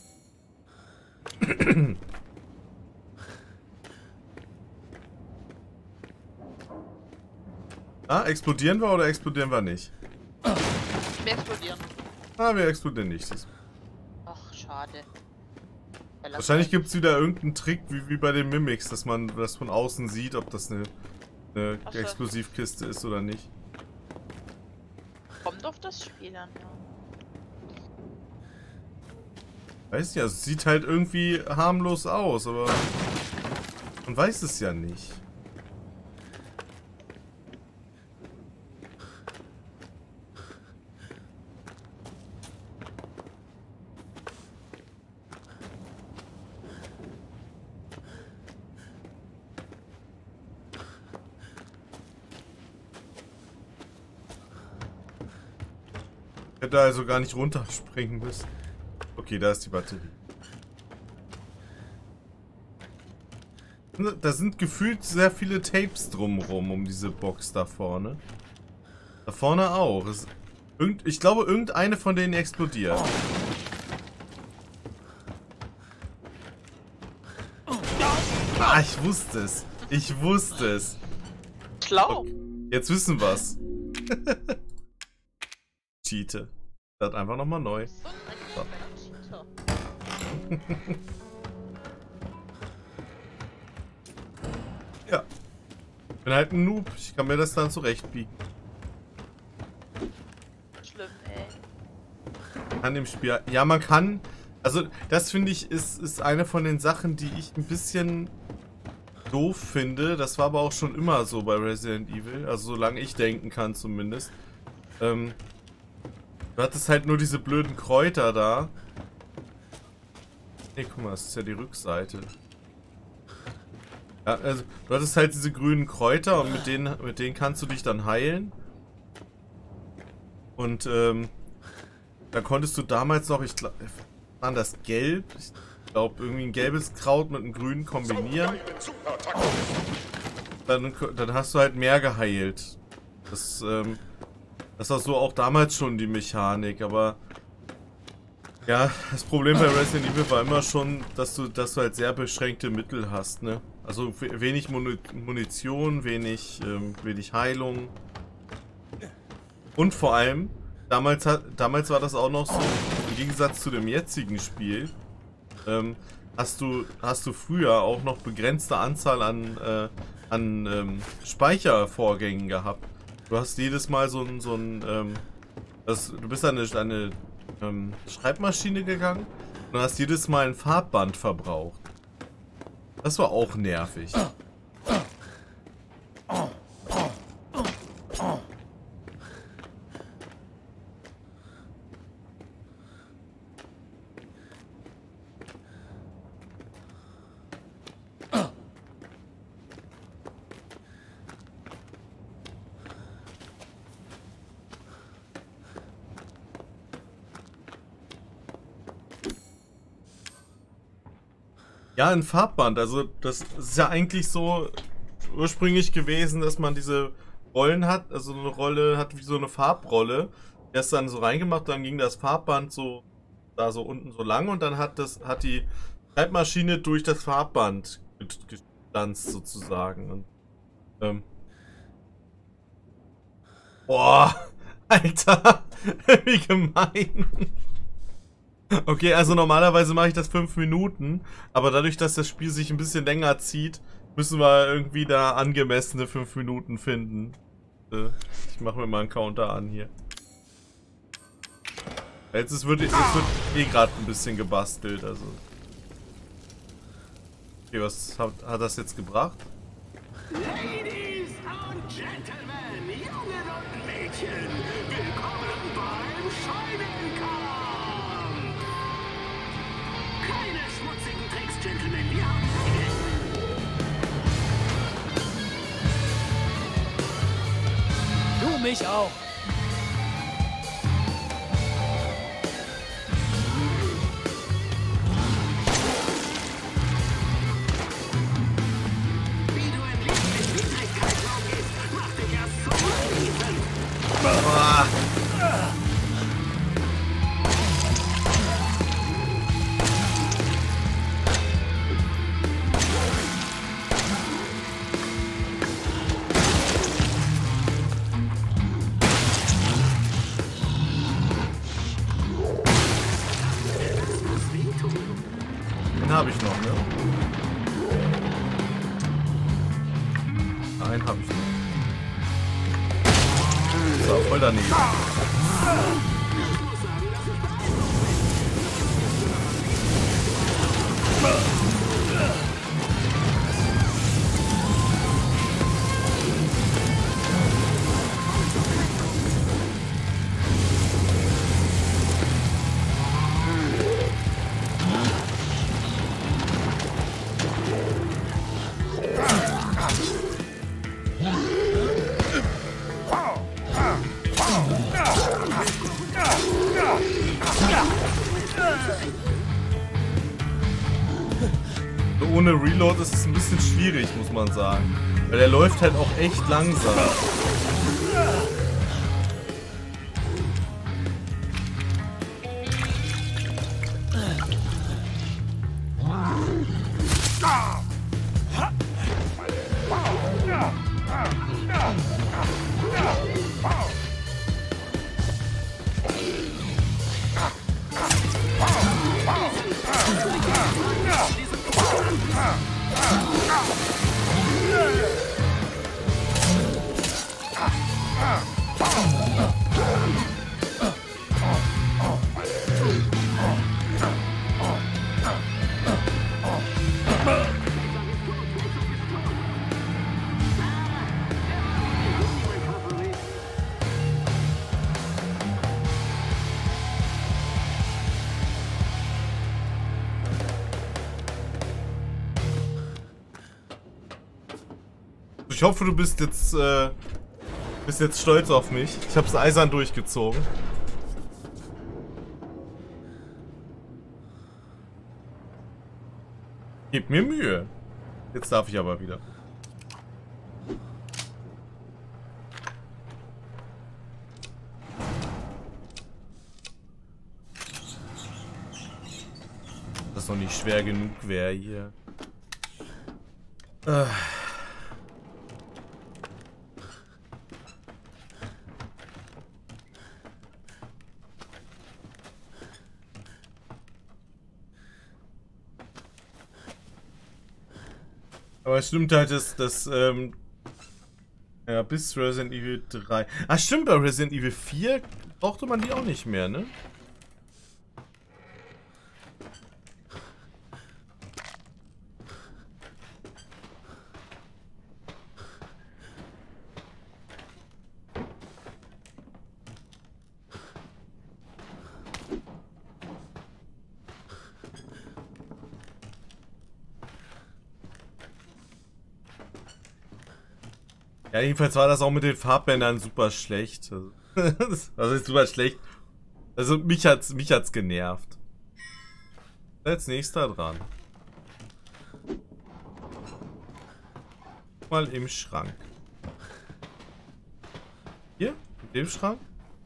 [SPEAKER 1] Ah, explodieren wir oder explodieren wir nicht?
[SPEAKER 8] Wir explodieren.
[SPEAKER 1] Ah, wir explodieren nicht.
[SPEAKER 8] Ach, schade.
[SPEAKER 1] Wahrscheinlich gibt es wieder irgendeinen Trick, wie bei den Mimics, dass man das von außen sieht, ob das eine Explosivkiste ist oder nicht.
[SPEAKER 8] Kommt auf das Spiel an, ja.
[SPEAKER 1] Weiß nicht, also es sieht halt irgendwie harmlos aus, aber man weiß es ja nicht. Hätte also gar nicht runterspringen müssen. Okay, da ist die Batterie. Da sind gefühlt sehr viele Tapes drumherum um diese Box da vorne. Da vorne auch. Ich glaube, irgendeine von denen explodiert. Ah, ich wusste es. Ich wusste es.
[SPEAKER 8] Schlau.
[SPEAKER 1] Okay, jetzt wissen wir's. Cheate. Das einfach nochmal neu. So. Ja. Ich bin halt ein Noob. Ich kann mir das dann zurechtbiegen.
[SPEAKER 8] Schlimm, ey.
[SPEAKER 1] An dem Spiel. Ja, man kann. Also, das finde ich, ist eine von den Sachen, die ich ein bisschen doof finde. Das war aber auch schon immer so bei Resident Evil. Also, solange ich denken kann, zumindest. Du hattest halt nur diese blöden Kräuter da. Nee, guck mal, das ist ja die Rückseite. Ja, also, du hattest halt diese grünen Kräuter und mit denen kannst du dich dann heilen. Und, da konntest du damals noch, ich glaube, waren das gelb? Ich glaube, irgendwie ein gelbes Kraut mit einem grünen kombinieren. Dann hast du halt mehr geheilt. Das war so auch damals schon die Mechanik, aber ja, das Problem bei Resident Evil war immer schon, dass du halt sehr beschränkte Mittel hast, ne? Also wenig Munition, wenig Heilung. Und vor allem, damals war das auch noch so, im Gegensatz zu dem jetzigen Spiel, hast du früher auch noch begrenzte Anzahl an Speichervorgängen gehabt. Du hast jedes Mal du bist an eine Schreibmaschine gegangen und hast jedes Mal ein Farbband verbraucht. Das war auch nervig. Ja, ein Farbband. Also das ist ja eigentlich so ursprünglich gewesen, dass man diese Rollen hat, also eine Rolle hat wie so eine Farbrolle. Erst dann so reingemacht, dann ging das Farbband so da so unten so lang und dann hat die Schreibmaschine durch das Farbband gestanzt sozusagen. Und Boah, Alter, wie gemein. Okay, also normalerweise mache ich das 5 Minuten, aber dadurch, dass das Spiel sich ein bisschen länger zieht, müssen wir irgendwie da angemessene 5 Minuten finden. Ich mache mir mal einen Counter an hier. Jetzt wird eh gerade ein bisschen gebastelt, also. Okay, was hat das jetzt gebracht?
[SPEAKER 3] Ladies und Gentlemen, Jungen und Mädchen, willkommen beim Scheunenkampf! Keine schmutzigen Tricks, Gentlemen, wir haben
[SPEAKER 4] Du mich auch.
[SPEAKER 3] wie du in Liebeswidrigkeit umgehst, mach dich erst zum Riesen!
[SPEAKER 1] Den habe ich noch, ne? Einen habe ich noch. So, voll daneben. Ohne Reload ist es ein bisschen schwierig, muss man sagen. Weil der läuft halt auch echt langsam. Ich hoffe, du bist jetzt stolz auf mich. Ich hab's eisern durchgezogen. Gib mir Mühe. Jetzt darf ich aber wieder. Das noch nicht schwer genug wäre hier. Aber es stimmt halt, dass ja, bis Resident Evil 3. Ah, stimmt, bei Resident Evil 4 brauchte man die auch nicht mehr, ne? Ja, jedenfalls war das auch mit den Farbbändern super schlecht. Also ist super schlecht. Also mich hat's genervt. Als nächster dran. Mal im Schrank. Hier? In dem Schrank?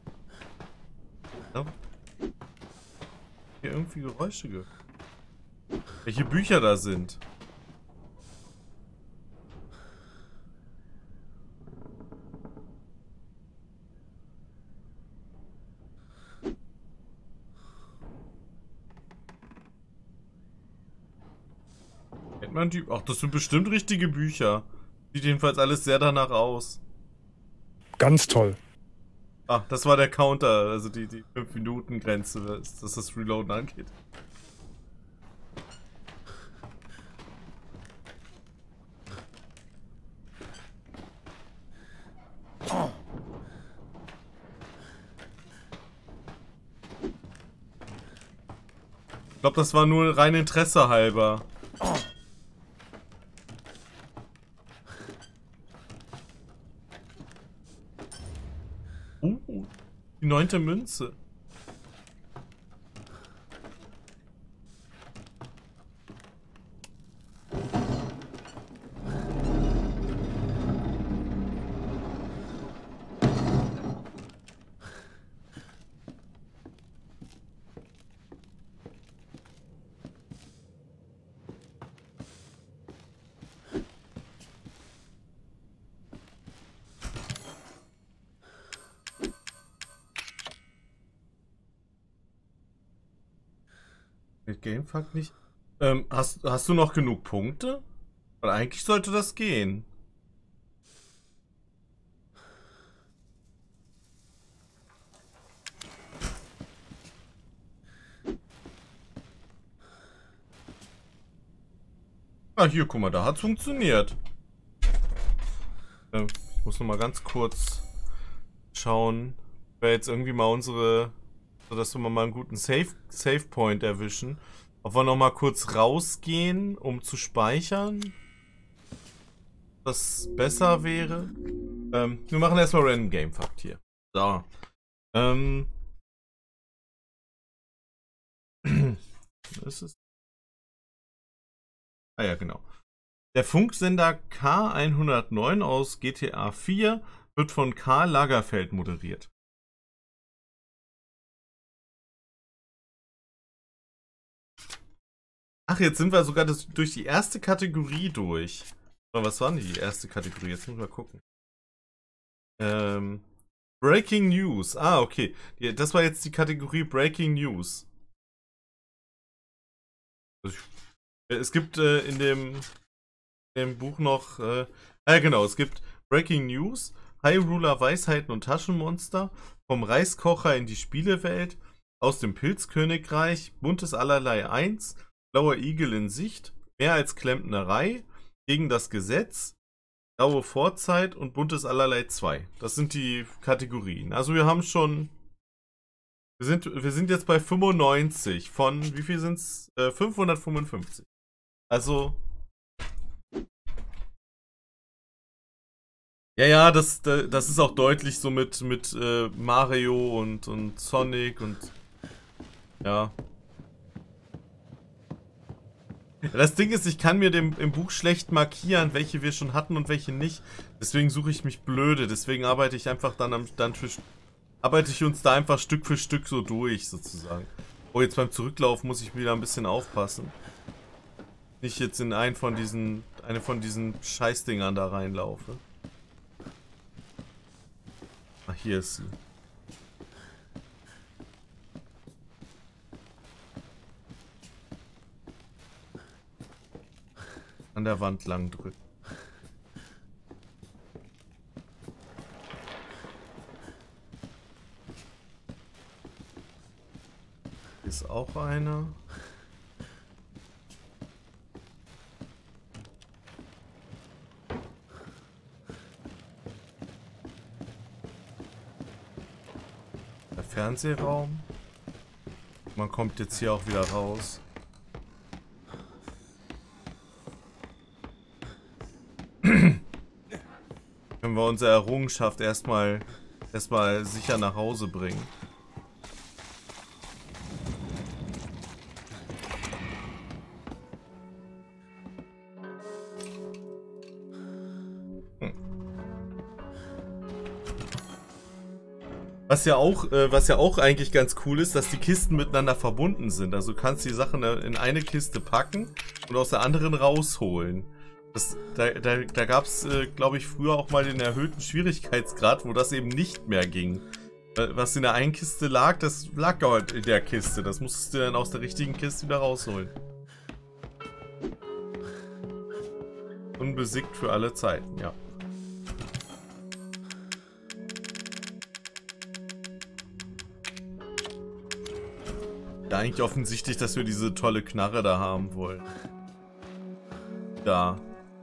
[SPEAKER 1] Ja. Hier irgendwie Geräusche gehört. Welche Bücher da sind. Batman-Typ. Ach, das sind bestimmt richtige Bücher. Sieht jedenfalls alles sehr danach aus.
[SPEAKER 9] Ganz toll.
[SPEAKER 1] Ah, das war der Counter, also die 5-Minuten-Grenze, dass das Reloaden angeht. Ich glaube, das war nur rein Interesse halber. Die 9. Münze. Gamefuck nicht. Hast du noch genug Punkte? Weil eigentlich sollte das gehen. Ah, hier, guck mal, da hat's funktioniert. Ich muss noch mal ganz kurz schauen, wer jetzt irgendwie mal unsere, sodass wir mal einen guten Save Point erwischen. Ob wir noch mal kurz rausgehen, um zu speichern. Was besser wäre. Wir machen erstmal Random Gamefuck hier. So. Was ist? Ah ja, genau. Der Funksender K109 aus GTA 4 wird von Karl Lagerfeld moderiert. Ach, jetzt sind wir sogar durch die erste Kategorie durch. Was war denn die erste Kategorie? Jetzt müssen wir gucken. Breaking News. Ah, okay. Das war jetzt die Kategorie Breaking News. Es gibt in dem Buch noch... genau, es gibt Breaking News, Hyrule Weisheiten und Taschenmonster, vom Reiskocher in die Spielewelt, aus dem Pilzkönigreich, Buntes Allerlei 1, Blauer Igel in Sicht, mehr als Klempnerei, gegen das Gesetz, Graue Vorzeit und Buntes Allerlei 2. Das sind die Kategorien. Also wir haben schon... Wir sind jetzt bei 95 von... Wie viel sind es? 555. Also... Ja, das ist auch deutlich so mit Mario und Sonic und... Ja. Das Ding ist, ich kann mir im Buch schlecht markieren, welche wir schon hatten und welche nicht. Deswegen suche ich mich blöde. Deswegen arbeite ich einfach arbeite ich uns da einfach Stück für Stück so durch, sozusagen. Oh, jetzt beim Zurücklaufen muss ich wieder ein bisschen aufpassen. Nicht jetzt in eine von diesen Scheißdingern da reinlaufe. Ah, hier ist sie. An der Wand lang drücken. Hier ist auch einer. Der Fernsehraum. Man kommt jetzt hier auch wieder raus. Können wir unsere Errungenschaft erstmal sicher nach Hause bringen. Was ja auch eigentlich ganz cool ist, dass die Kisten miteinander verbunden sind. Also du kannst die Sachen in eine Kiste packen und aus der anderen rausholen. Da gab es, glaube ich, früher auch mal den erhöhten Schwierigkeitsgrad, wo das eben nicht mehr ging. Was in der einen Kiste lag, das lag halt in der Kiste. Das musstest du dann aus der richtigen Kiste wieder rausholen. unbesiegt für alle Zeiten, ja. Ja, eigentlich offensichtlich, dass wir diese tolle Knarre da haben wollen. Da.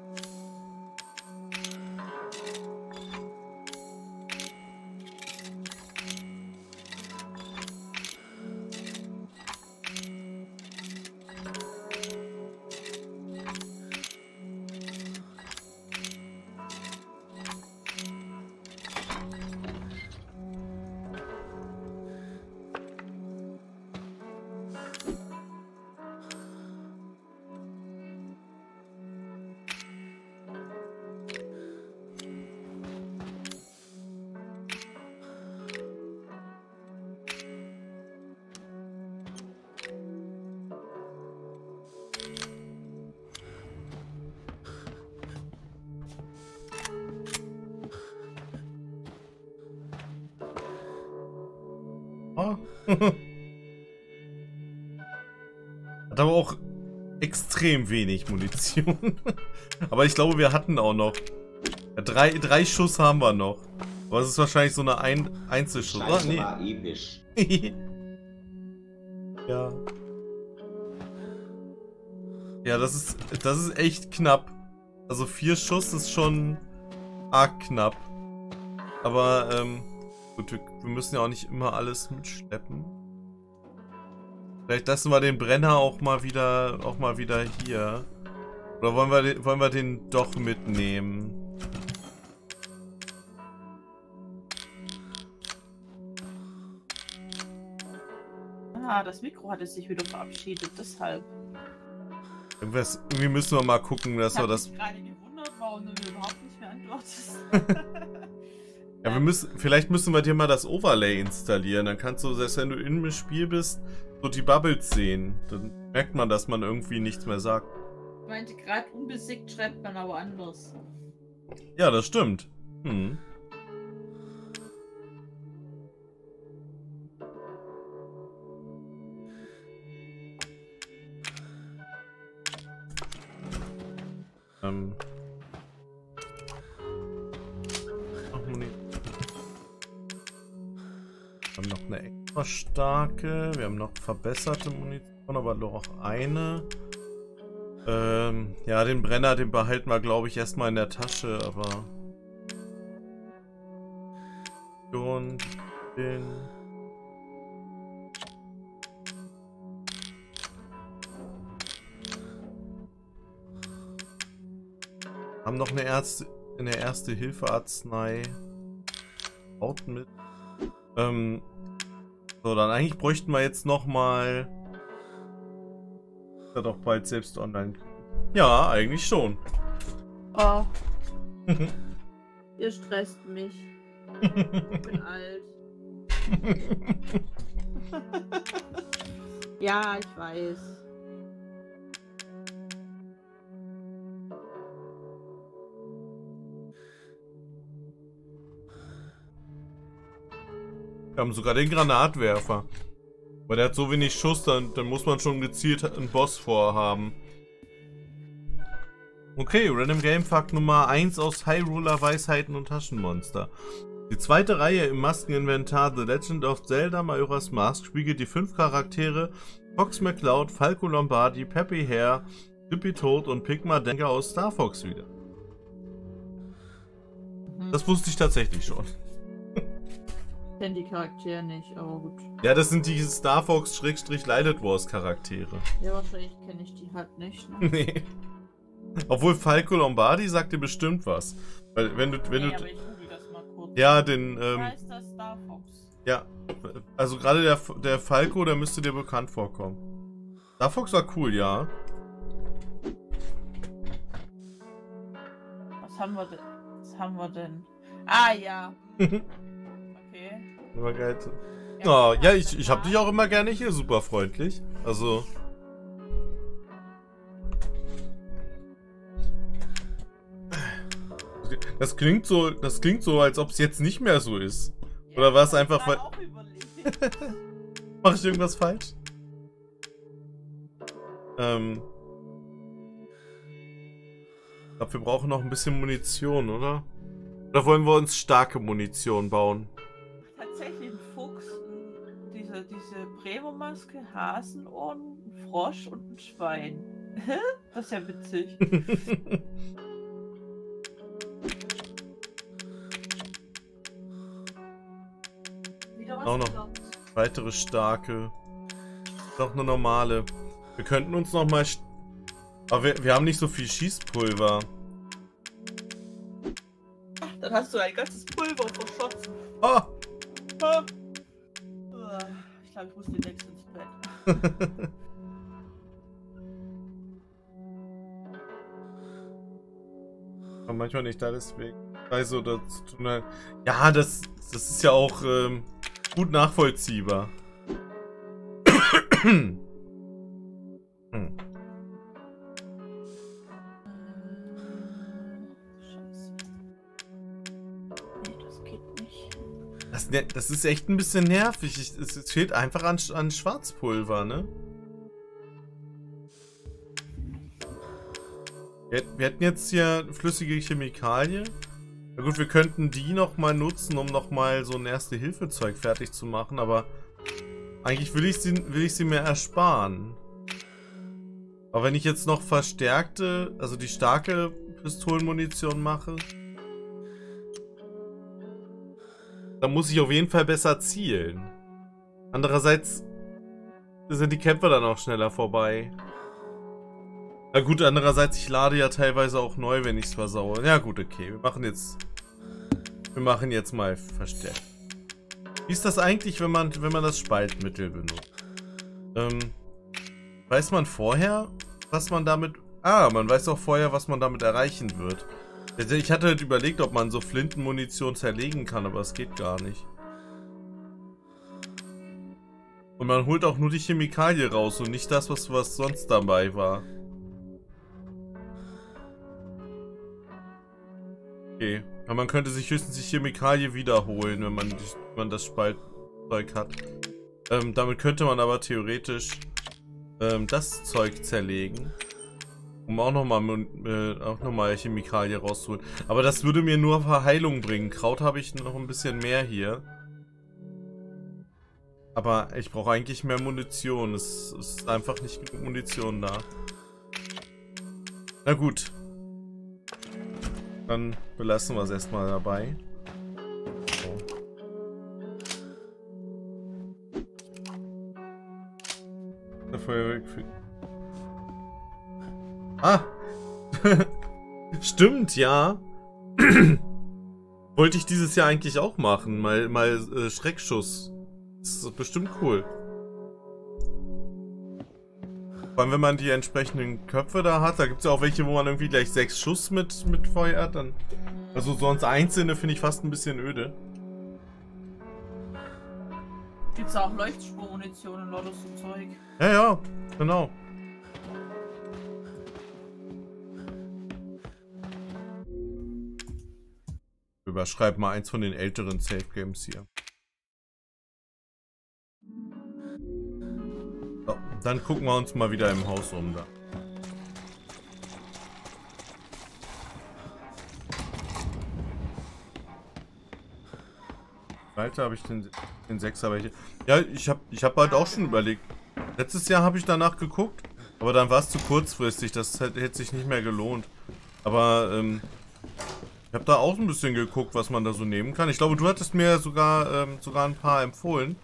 [SPEAKER 1] Hat aber auch extrem wenig Munition. Aber ich glaube, wir hatten auch noch. Ja, drei Schuss haben wir noch. Aber es ist wahrscheinlich so eine Einzelschuss.
[SPEAKER 5] Scheiße,
[SPEAKER 1] Nee.
[SPEAKER 5] war episch.
[SPEAKER 1] Ja. Ja, das ist echt knapp. Also 4 Schuss ist schon arg knapp. Aber, gut, wir müssen ja auch nicht immer alles mitschleppen. Vielleicht lassen wir den Brenner auch mal wieder hier. Oder wollen wir den doch mitnehmen?
[SPEAKER 8] Ah, das Mikro hatte sich wieder verabschiedet, deshalb.
[SPEAKER 1] Irgendwie müssen wir mal gucken, dass wir das...
[SPEAKER 8] Ich habe mich gerade gewundert, warum du mir überhaupt nicht mehr antwortest.
[SPEAKER 1] Ja, vielleicht müssen wir dir mal das Overlay installieren. Dann kannst du, selbst wenn du in dem Spiel bist, so die Bubbles sehen. Dann merkt man, dass man irgendwie nichts mehr sagt.
[SPEAKER 8] Ich meinte gerade, unbesiegt schreibt man aber anders.
[SPEAKER 1] Ja, das stimmt. Hm. Wir haben noch eine extra starke. Wir haben noch verbesserte Munition, aber nur noch eine. Ja, den Brenner, den behalten wir, glaube ich, erstmal in der Tasche, aber... Und den... Haben noch eine Erste-Hilfe-Arznei. Haut mit. So, dann eigentlich bräuchten wir jetzt nochmal... Ja, doch bald selbst online. Ja, eigentlich schon.
[SPEAKER 8] Oh. Ihr stresst mich. Ich bin alt. Ja, ich weiß.
[SPEAKER 1] Wir haben sogar den Granatwerfer. Weil der hat so wenig Schuss, dann muss man schon gezielt einen Boss vorhaben. Okay, Random Game Fakt Nummer 1 aus Hyruler Weisheiten und Taschenmonster. Die zweite Reihe im Maskeninventar The Legend of Zelda Majora's Mask spiegelt die 5 Charaktere Fox McCloud, Falco Lombardi, Peppy Hare, Chippy Toad und Pigma Denker aus Star Fox wieder. Das wusste ich tatsächlich schon.
[SPEAKER 8] Ich kenne die Charaktere nicht, aber gut.
[SPEAKER 1] Ja, das sind die Star Fox-Lilith Wars Charaktere.
[SPEAKER 8] Ja, wahrscheinlich kenne ich die halt nicht. Ne?
[SPEAKER 1] Nee. Obwohl Falco Lombardi sagt dir bestimmt was. Weil wenn du...
[SPEAKER 8] Aber ich google das mal kurz.
[SPEAKER 1] Ja, den...
[SPEAKER 8] Wer ist das Star Fox?
[SPEAKER 1] Ja, also gerade der Falco, der müsste dir bekannt vorkommen. Star Fox war cool, ja.
[SPEAKER 8] Was haben wir denn? Ah, ja. Okay.
[SPEAKER 1] War geil. Oh, ja, ich hab dich auch immer gerne hier, super freundlich. Also... Das klingt so, als ob es jetzt nicht mehr so ist. Ja, oder war es einfach, weil... Mach ich irgendwas falsch? Ich glaube, wir brauchen noch ein bisschen Munition, oder? Oder wollen wir uns starke Munition bauen?
[SPEAKER 10] Tatsächlich ein Fuchs, diese Bremo-Maske, Hasenohren, ein Frosch und ein Schwein. Das ist ja witzig.
[SPEAKER 1] Auch noch weitere starke. Noch eine normale. Wir könnten uns noch mal... Aber wir haben nicht so viel Schießpulver.
[SPEAKER 10] Dann hast du ein ganzes Pulver verschossen.
[SPEAKER 1] Oh!
[SPEAKER 10] Ich glaube, ich muss demnächst ins Bett.
[SPEAKER 1] Aber manchmal nicht da deswegen. Also dazu tun halt. Ja, das ist ja auch gut nachvollziehbar. Das ist echt ein bisschen nervig. Es fehlt einfach an Schwarzpulver, ne? Wir hätten jetzt hier flüssige Chemikalie. Na gut, wir könnten die nochmal nutzen, um nochmal so ein Erste-Hilfe-Zeug fertig zu machen, aber eigentlich will ich sie mir ersparen. Aber wenn ich jetzt noch verstärkte, also die starke Pistolenmunition mache, dann muss ich auf jeden Fall besser zielen. Andererseits sind die Kämpfer dann auch schneller vorbei. Na gut, andererseits, ich lade ja teilweise auch neu, wenn ich es versaue. Ja gut, okay, wir machen jetzt mal verstärkt. Wie ist das eigentlich, wenn man das Spaltmittel benutzt? Weiß man vorher, was man damit... Ah, man weiß auch vorher, was man damit erreichen wird. Ich hatte halt überlegt, ob man so Flintenmunition zerlegen kann, aber es geht gar nicht. Und man holt auch nur die Chemikalie raus und nicht das, was sonst dabei war. Okay. Aber man könnte sich höchstens die Chemikalie wiederholen, wenn man das Spaltzeug hat. Damit könnte man aber theoretisch das Zeug zerlegen. Um auch nochmal Chemikalie rauszuholen. Aber das würde mir nur Verheilung bringen. Kraut habe ich noch ein bisschen mehr hier. Aber ich brauche eigentlich mehr Munition. Es ist einfach nicht genug Munition da. Na gut. Dann belassen wir es erstmal dabei. So. Der Feuerwerk für... Ah! Stimmt, ja. Wollte ich dieses Jahr eigentlich auch machen. Mal Schreckschuss. Das ist bestimmt cool. Vor allem, wenn man die entsprechenden Köpfe da hat. Da gibt es ja auch welche, wo man irgendwie gleich 6 Schuss mit feuert. Dann, also sonst einzelne finde ich fast ein bisschen öde.
[SPEAKER 10] Gibt's auch Leuchtspurmunition und lauter so Zeug.
[SPEAKER 1] Ja, ja, genau. Überschreib mal eins von den älteren Safe Games hier. So, dann gucken wir uns mal wieder im Haus um da. Weiter habe ich den 6er welche. Ja, ich hab halt auch schon überlegt. Letztes Jahr habe ich danach geguckt, aber dann war es zu kurzfristig. Das hätte sich nicht mehr gelohnt. Aber ich habe da auch ein bisschen geguckt, was man da so nehmen kann. Ich glaube, du hattest mir sogar ein paar empfohlen.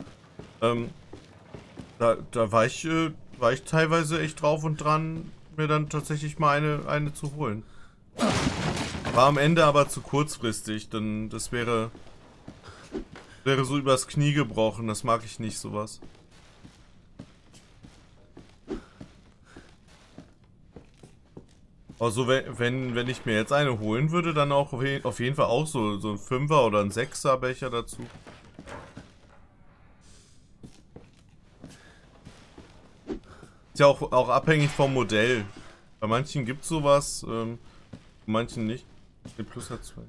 [SPEAKER 1] Da war ich teilweise echt drauf und dran, mir dann tatsächlich mal eine zu holen. War am Ende aber zu kurzfristig, denn das wäre so übers Knie gebrochen. Das mag ich nicht, sowas. Also wenn ich mir jetzt eine holen würde, dann auch auf jeden Fall auch so ein 5er oder ein 6er Becher dazu. Ist ja auch abhängig vom Modell. Bei manchen gibt es sowas, bei manchen nicht. Den Plus hat 2.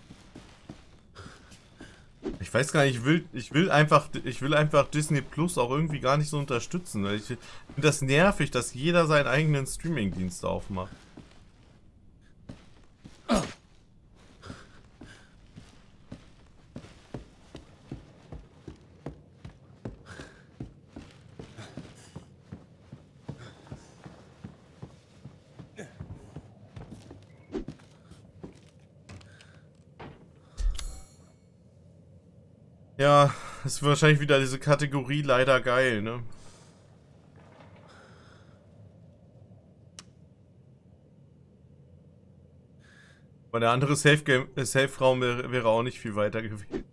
[SPEAKER 1] Ich weiß gar nicht, ich will einfach Disney Plus auch irgendwie gar nicht so unterstützen. Ich finde das nervig, dass jeder seinen eigenen Streaming-Dienst aufmacht. Ja, ist wahrscheinlich wieder diese Kategorie leider geil, ne? Aber der andere Safe-Raum wäre auch nicht viel weiter gewesen.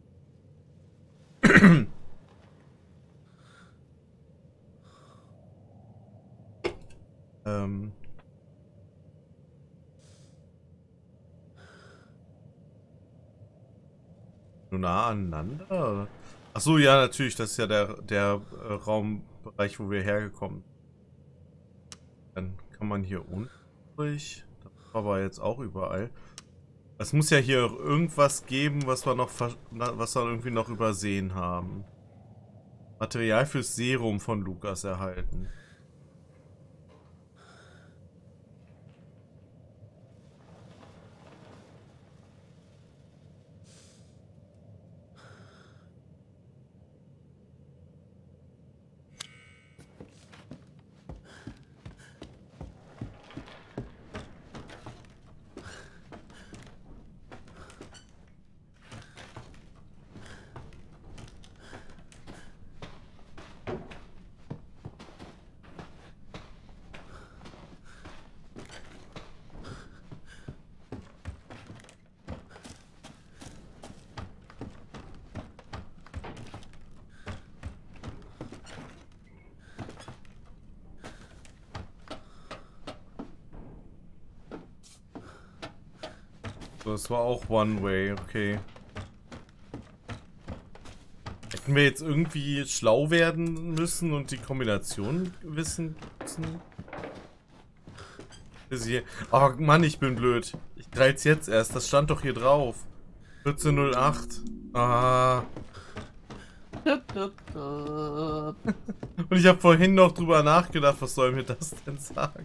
[SPEAKER 1] Nur nah aneinander? Achso, ja, natürlich, das ist ja der Raumbereich, wo wir hergekommen sind. Dann kann man hier unten durch. Das war aber jetzt auch überall. Es muss ja hier irgendwas geben, was wir irgendwie noch übersehen haben. Material fürs Serum von Lukas erhalten. Das war auch One-Way, okay. Hätten wir jetzt irgendwie schlau werden müssen und die Kombination wissen müssen? Oh Mann, ich bin blöd. Ich greiz jetzt erst, das stand doch hier drauf. 1408. Ah. Und ich habe vorhin noch drüber nachgedacht, was soll mir das denn sagen?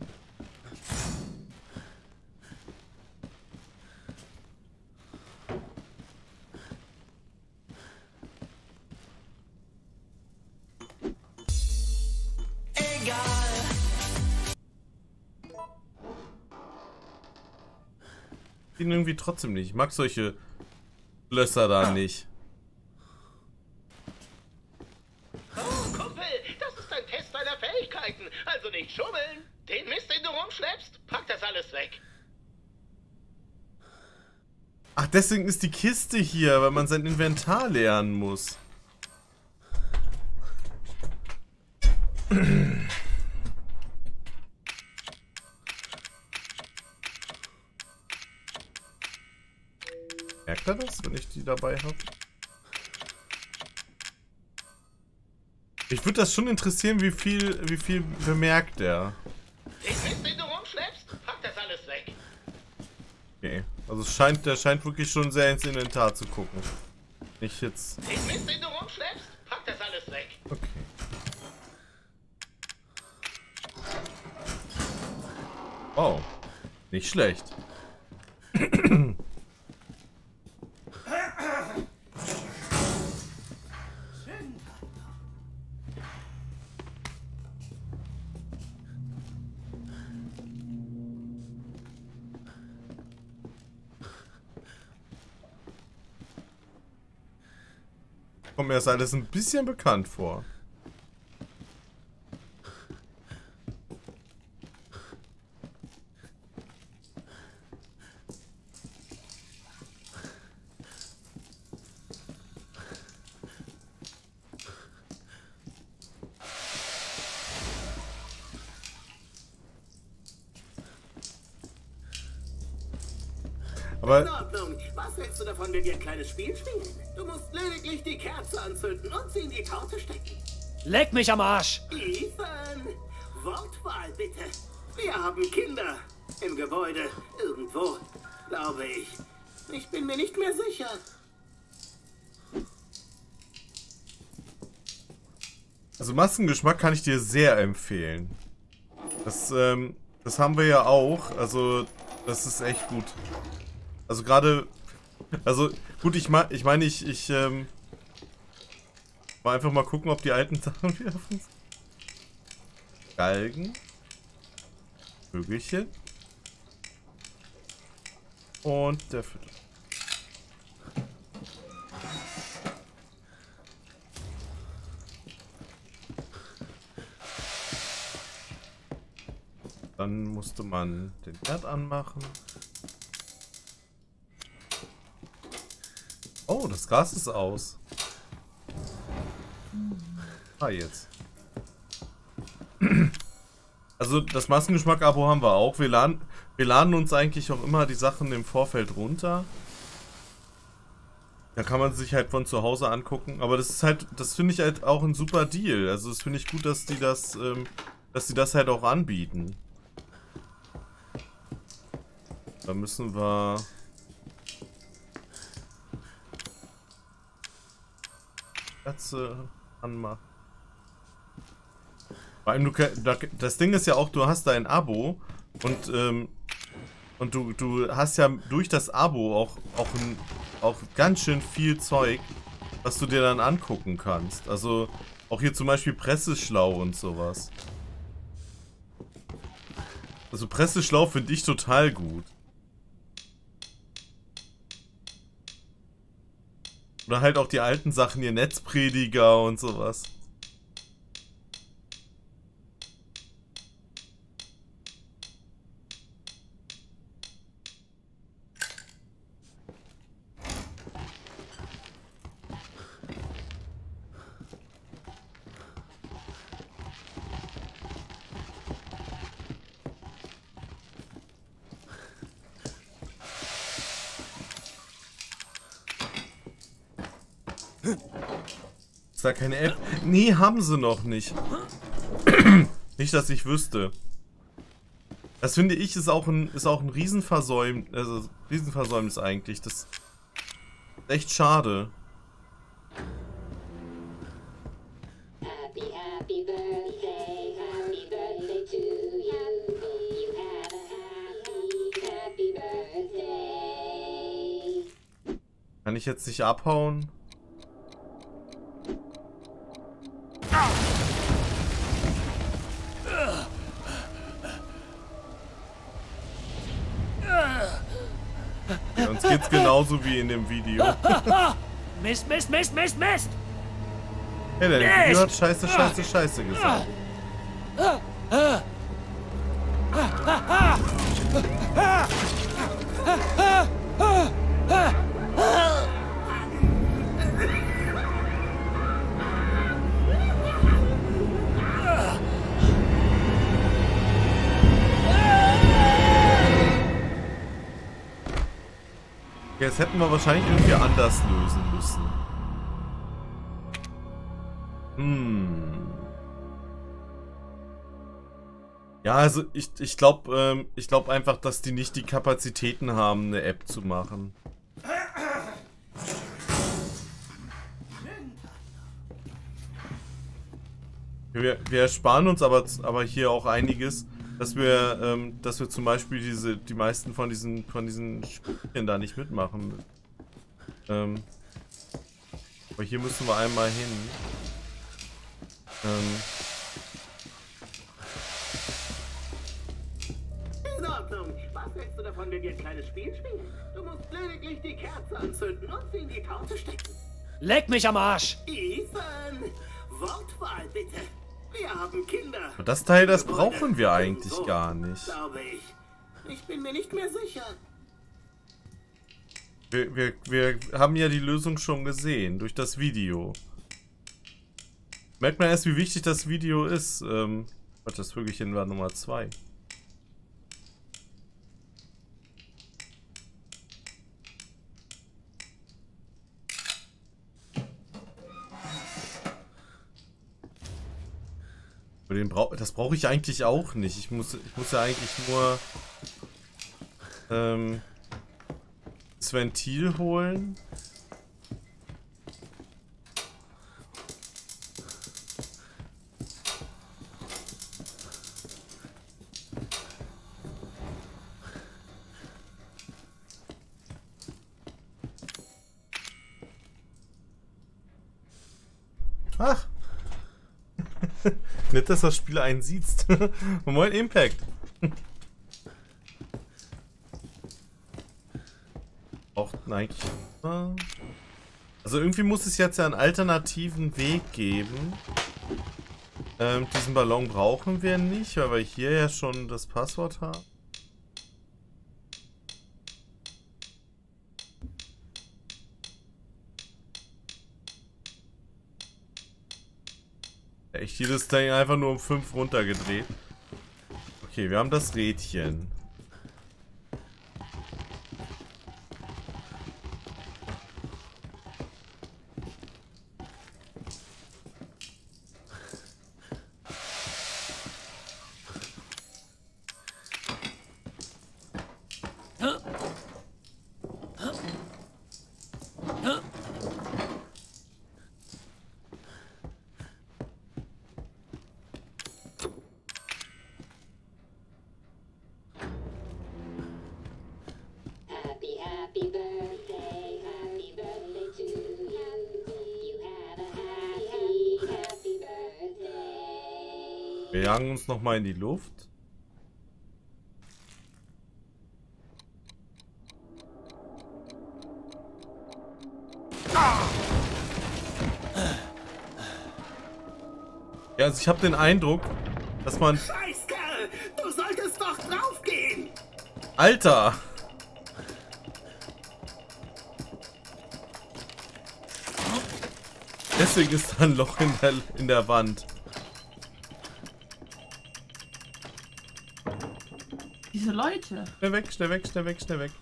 [SPEAKER 1] Irgendwie trotzdem nicht. Ich mag solche Schlösser da nicht.
[SPEAKER 7] Oh, Kumpel, das ist ein Test deiner Fähigkeiten. Also nicht schummeln. Den Mist, den du rumschleppst, pack das alles weg.
[SPEAKER 1] Ach, deswegen ist die Kiste hier, weil man sein Inventar leeren muss. Merkt er das, wenn ich die dabei habe? Ich würde das schon interessieren, wie viel bemerkt er.
[SPEAKER 7] Den Mist, den du rumschleppst, pack das alles weg.
[SPEAKER 1] Okay, also der scheint wirklich schon sehr ins Inventar zu gucken. Nicht jetzt.
[SPEAKER 7] Den Mist, den du rumschleppst, pack das alles weg.
[SPEAKER 1] Okay. Oh, nicht schlecht. Kommt mir das alles ein bisschen bekannt vor. Aber
[SPEAKER 3] in Ordnung. Was hältst du davon, wenn wir ein kleines Spiel spielen? Du musst lediglich die Kerze anzünden und sie in die Torte stecken.
[SPEAKER 4] Leck mich am Arsch!
[SPEAKER 3] Ethan, Wortwahl bitte. Wir haben Kinder. Im Gebäude. Irgendwo. Glaube ich. Ich bin mir nicht mehr sicher.
[SPEAKER 1] also Maskengeschmack kann ich dir sehr empfehlen. Das haben wir ja auch. Also das ist echt gut. Also gerade... Also gut, ich meine, mal einfach mal gucken, ob die alten Sachen wieder funktionieren. Galgen. Vögelchen. Und der Fütter. Dann musste man den Herd anmachen. Oh, das Gas ist aus. Ah, jetzt. Also das Massengeschmack-Abo haben wir auch. Wir laden uns eigentlich auch immer die Sachen im Vorfeld runter. Da kann man sich halt von zu Hause angucken. Aber das ist halt, das finde ich halt auch ein super Deal. Also das finde ich gut, dass die das halt auch anbieten. Da müssen wir... Kerze anmachen. Vor allem, das Ding ist ja auch, du hast dein Abo und du hast ja durch das Abo auch ganz schön viel Zeug, was du dir dann angucken kannst. Also auch hier zum Beispiel Presseschlau und sowas. Also Presseschlau finde ich total gut. Oder halt auch die alten Sachen, hier Netzprediger und sowas. Ist da keine App? Nee, haben sie noch nicht. Nicht, dass ich wüsste. Das finde ich ist auch ein Riesenversäumnis eigentlich. Das ist echt schade. Kann ich jetzt nicht abhauen? Ja, uns geht's genauso wie in dem Video.
[SPEAKER 4] Mist, Mist, Mist, Mist, Mist!
[SPEAKER 1] Hey, der Video hat Scheiße, Scheiße, Scheiße gesagt. Jetzt hätten wir wahrscheinlich irgendwie anders lösen müssen. Ja, also ich glaube einfach, dass die nicht die Kapazitäten haben, eine App zu machen. Wir ersparen uns aber hier auch einiges, dass wir zum Beispiel die meisten von diesen Spielchen da nicht mitmachen. Aber hier müssen wir einmal hin.
[SPEAKER 3] In Ordnung. Was hältst du davon, wenn wir ein kleines Spiel spielen? Du musst lediglich die Kerze anzünden und sie in die Torte stecken.
[SPEAKER 4] Leck mich am Arsch!
[SPEAKER 3] Ethan, Wortwahl bitte. Wir haben Kinder.
[SPEAKER 1] Aber das Teil, das brauchen wir eigentlich gar nicht.
[SPEAKER 3] Glaube ich. Ich bin mir nicht mehr sicher.
[SPEAKER 1] Wir haben ja die Lösung schon gesehen, durch das Video. Merkt man erst, wie wichtig das Video ist. Das Vögelchen war Nummer 2. Das brauche ich eigentlich auch nicht. Ich muss ja eigentlich nur das Ventil holen. Ach. Nicht, dass das Spiel einen sieht. Moin Impact. Auch eigentlich. Also irgendwie muss es jetzt ja einen alternativen Weg geben. Diesen Ballon brauchen wir nicht, weil wir hier ja schon das Passwort haben. Echt jedes Ding einfach nur um 5 runtergedreht. Okay, wir haben das Rädchen. Wir jagen uns nochmal in die Luft. Ja, also ich habe den Eindruck, dass man...
[SPEAKER 3] Scheißkerl! Du solltest doch draufgehen!
[SPEAKER 1] Alter! Deswegen ist da ein Loch in der Wand.
[SPEAKER 10] Diese Leute.
[SPEAKER 1] Schnell weg, schnell weg, schnell weg, schnell weg.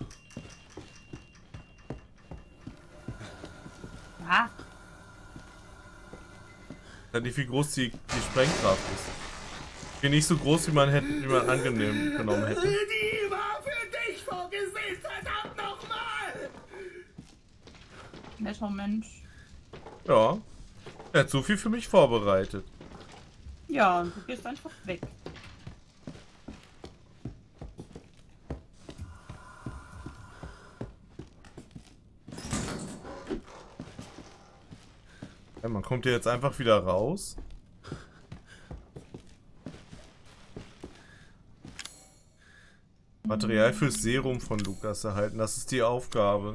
[SPEAKER 10] Ja.
[SPEAKER 1] Ja, nicht wie groß die Sprengkraft ist. Okay, nicht so groß, wie man angenehm genommen hätte.
[SPEAKER 3] Die war für dich vorgesehen, verdammt nochmal!
[SPEAKER 10] Netter Mensch.
[SPEAKER 1] Ja. Er hat so viel für mich vorbereitet.
[SPEAKER 10] Ja, und du gehst einfach weg.
[SPEAKER 1] Ja, man kommt hier jetzt einfach wieder raus. Material fürs Serum von Lukas erhalten. Das ist die Aufgabe.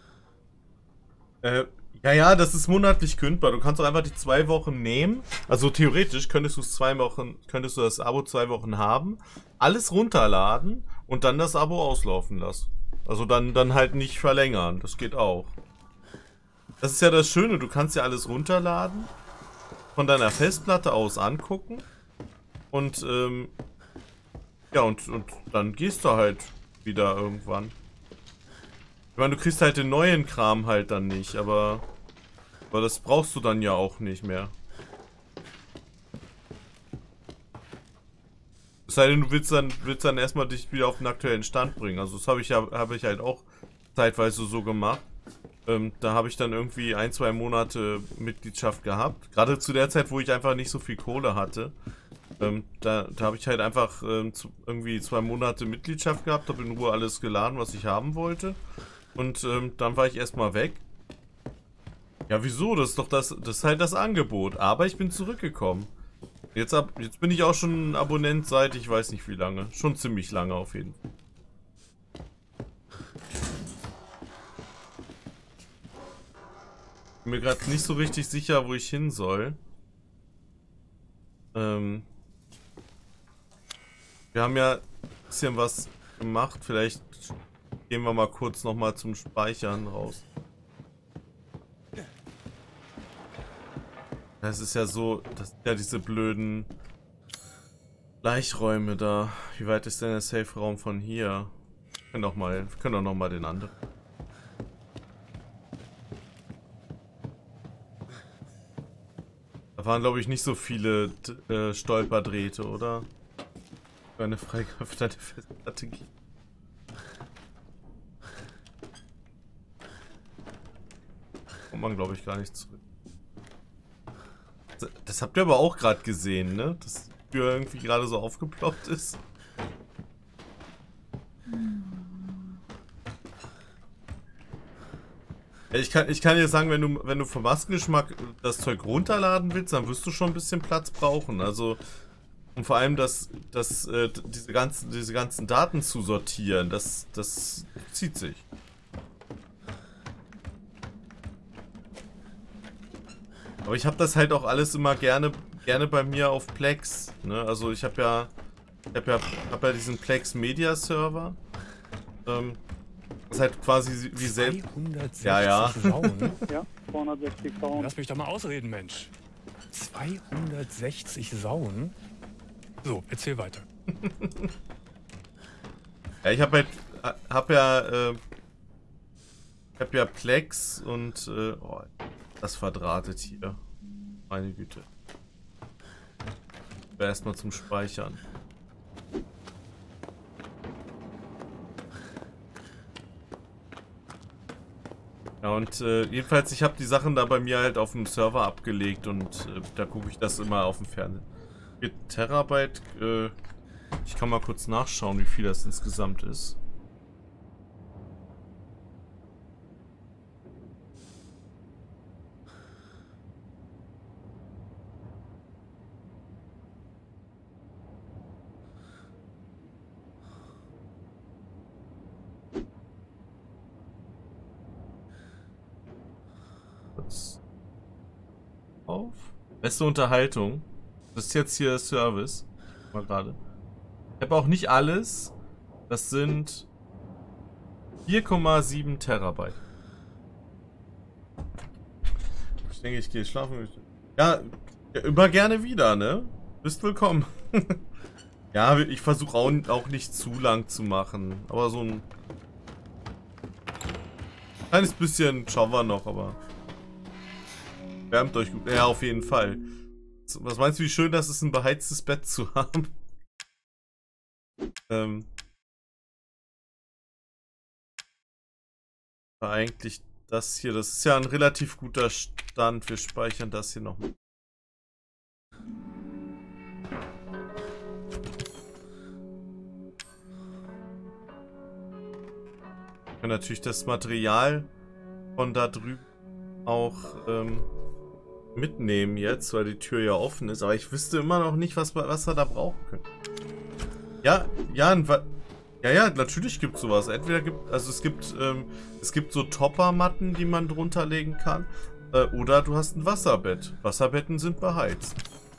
[SPEAKER 1] Ja, das ist monatlich kündbar. Du kannst doch einfach die 2 Wochen nehmen. Also theoretisch könntest du das Abo 2 Wochen haben, alles runterladen und dann das Abo auslaufen lassen. Also dann halt nicht verlängern. Das geht auch. Das ist ja das Schöne, du kannst ja alles runterladen, von deiner Festplatte aus angucken und ja, und dann gehst du halt wieder irgendwann. Ich meine, du kriegst halt den neuen Kram halt dann nicht, aber das brauchst du dann ja auch nicht mehr. Es sei denn, du willst dann erstmal dich wieder auf den aktuellen Stand bringen. Also das habe ich halt auch zeitweise so gemacht. Da habe ich dann irgendwie 1-2 Monate Mitgliedschaft gehabt. Gerade zu der Zeit, wo ich einfach nicht so viel Kohle hatte. Da habe ich halt einfach irgendwie 2 Monate Mitgliedschaft gehabt, habe in Ruhe alles geladen, was ich haben wollte. Und dann war ich erstmal weg. Ja, wieso? Das ist halt das Angebot. Aber ich bin zurückgekommen. Jetzt bin ich auch schon ein Abonnent seit ich weiß nicht wie lange. Schon ziemlich lange auf jeden Fall. Bin mir gerade nicht so richtig sicher, wo ich hin soll. Wir haben ja ein bisschen was gemacht. Vielleicht gehen wir mal kurz nochmal zum Speichern raus. Das ist ja so, das sind ja diese blöden Leichräume da. Wie weit ist denn der Safe-Raum von hier? Wir können doch noch mal den anderen. Da waren, glaube ich, nicht so viele Stolperdrähte, oder? Eine Freigabe für deine Festplatte gibt. Kommt man, glaube ich, gar nicht zurück. Das habt ihr aber auch gerade gesehen, ne? Dass die Tür irgendwie gerade so aufgeploppt ist. Ich kann dir sagen, wenn du vom Maskengeschmack das Zeug runterladen willst, dann wirst du schon ein bisschen Platz brauchen. Also, und vor allem diese ganzen Daten zu sortieren, das zieht sich. Aber ich habe das halt auch alles immer gerne bei mir auf Plex. Ne? Also ich habe ja diesen Plex Media Server. Das ist halt quasi wie selbst.
[SPEAKER 9] 260
[SPEAKER 1] ja.
[SPEAKER 9] Sauen?
[SPEAKER 11] Ja, 260 Sauen.
[SPEAKER 9] Lass mich doch mal ausreden, Mensch. 260 Sauen? So, erzähl weiter.
[SPEAKER 1] Ja, ich hab ja Plex und oh, das verdrahtet hier. Meine Güte. Erstmal zum Speichern. Ja, und jedenfalls, ich habe die Sachen da bei mir halt auf dem Server abgelegt und da gucke ich das immer auf dem Fernseher. 4 Terabyte, ich kann mal kurz nachschauen, wie viel das insgesamt ist. Auf. Beste Unterhaltung. Das ist jetzt hier Service. Mal gerade. Ich habe auch nicht alles. Das sind 4,7 Terabyte. Ich denke, ich gehe schlafen. Ja, immer gerne wieder, ne? Bist willkommen. Ja, ich versuche auch nicht zu lang zu machen. Aber so ein kleines bisschen schauen wir noch, aber wärmt euch gut. Ja, auf jeden Fall. Was meinst du, wie schön das ist, ein beheiztes Bett zu haben? War eigentlich das hier. Das ist ja ein relativ guter Stand. Wir speichern das hier noch. Wir können natürlich das Material von da drüben auch mitnehmen jetzt, weil die Tür ja offen ist. Aber ich wüsste immer noch nicht, was wir da brauchen können. Ja, ja, natürlich gibt es sowas. Entweder es gibt so Toppermatten, die man drunter legen kann. Oder du hast ein Wasserbett. Wasserbetten sind beheizt.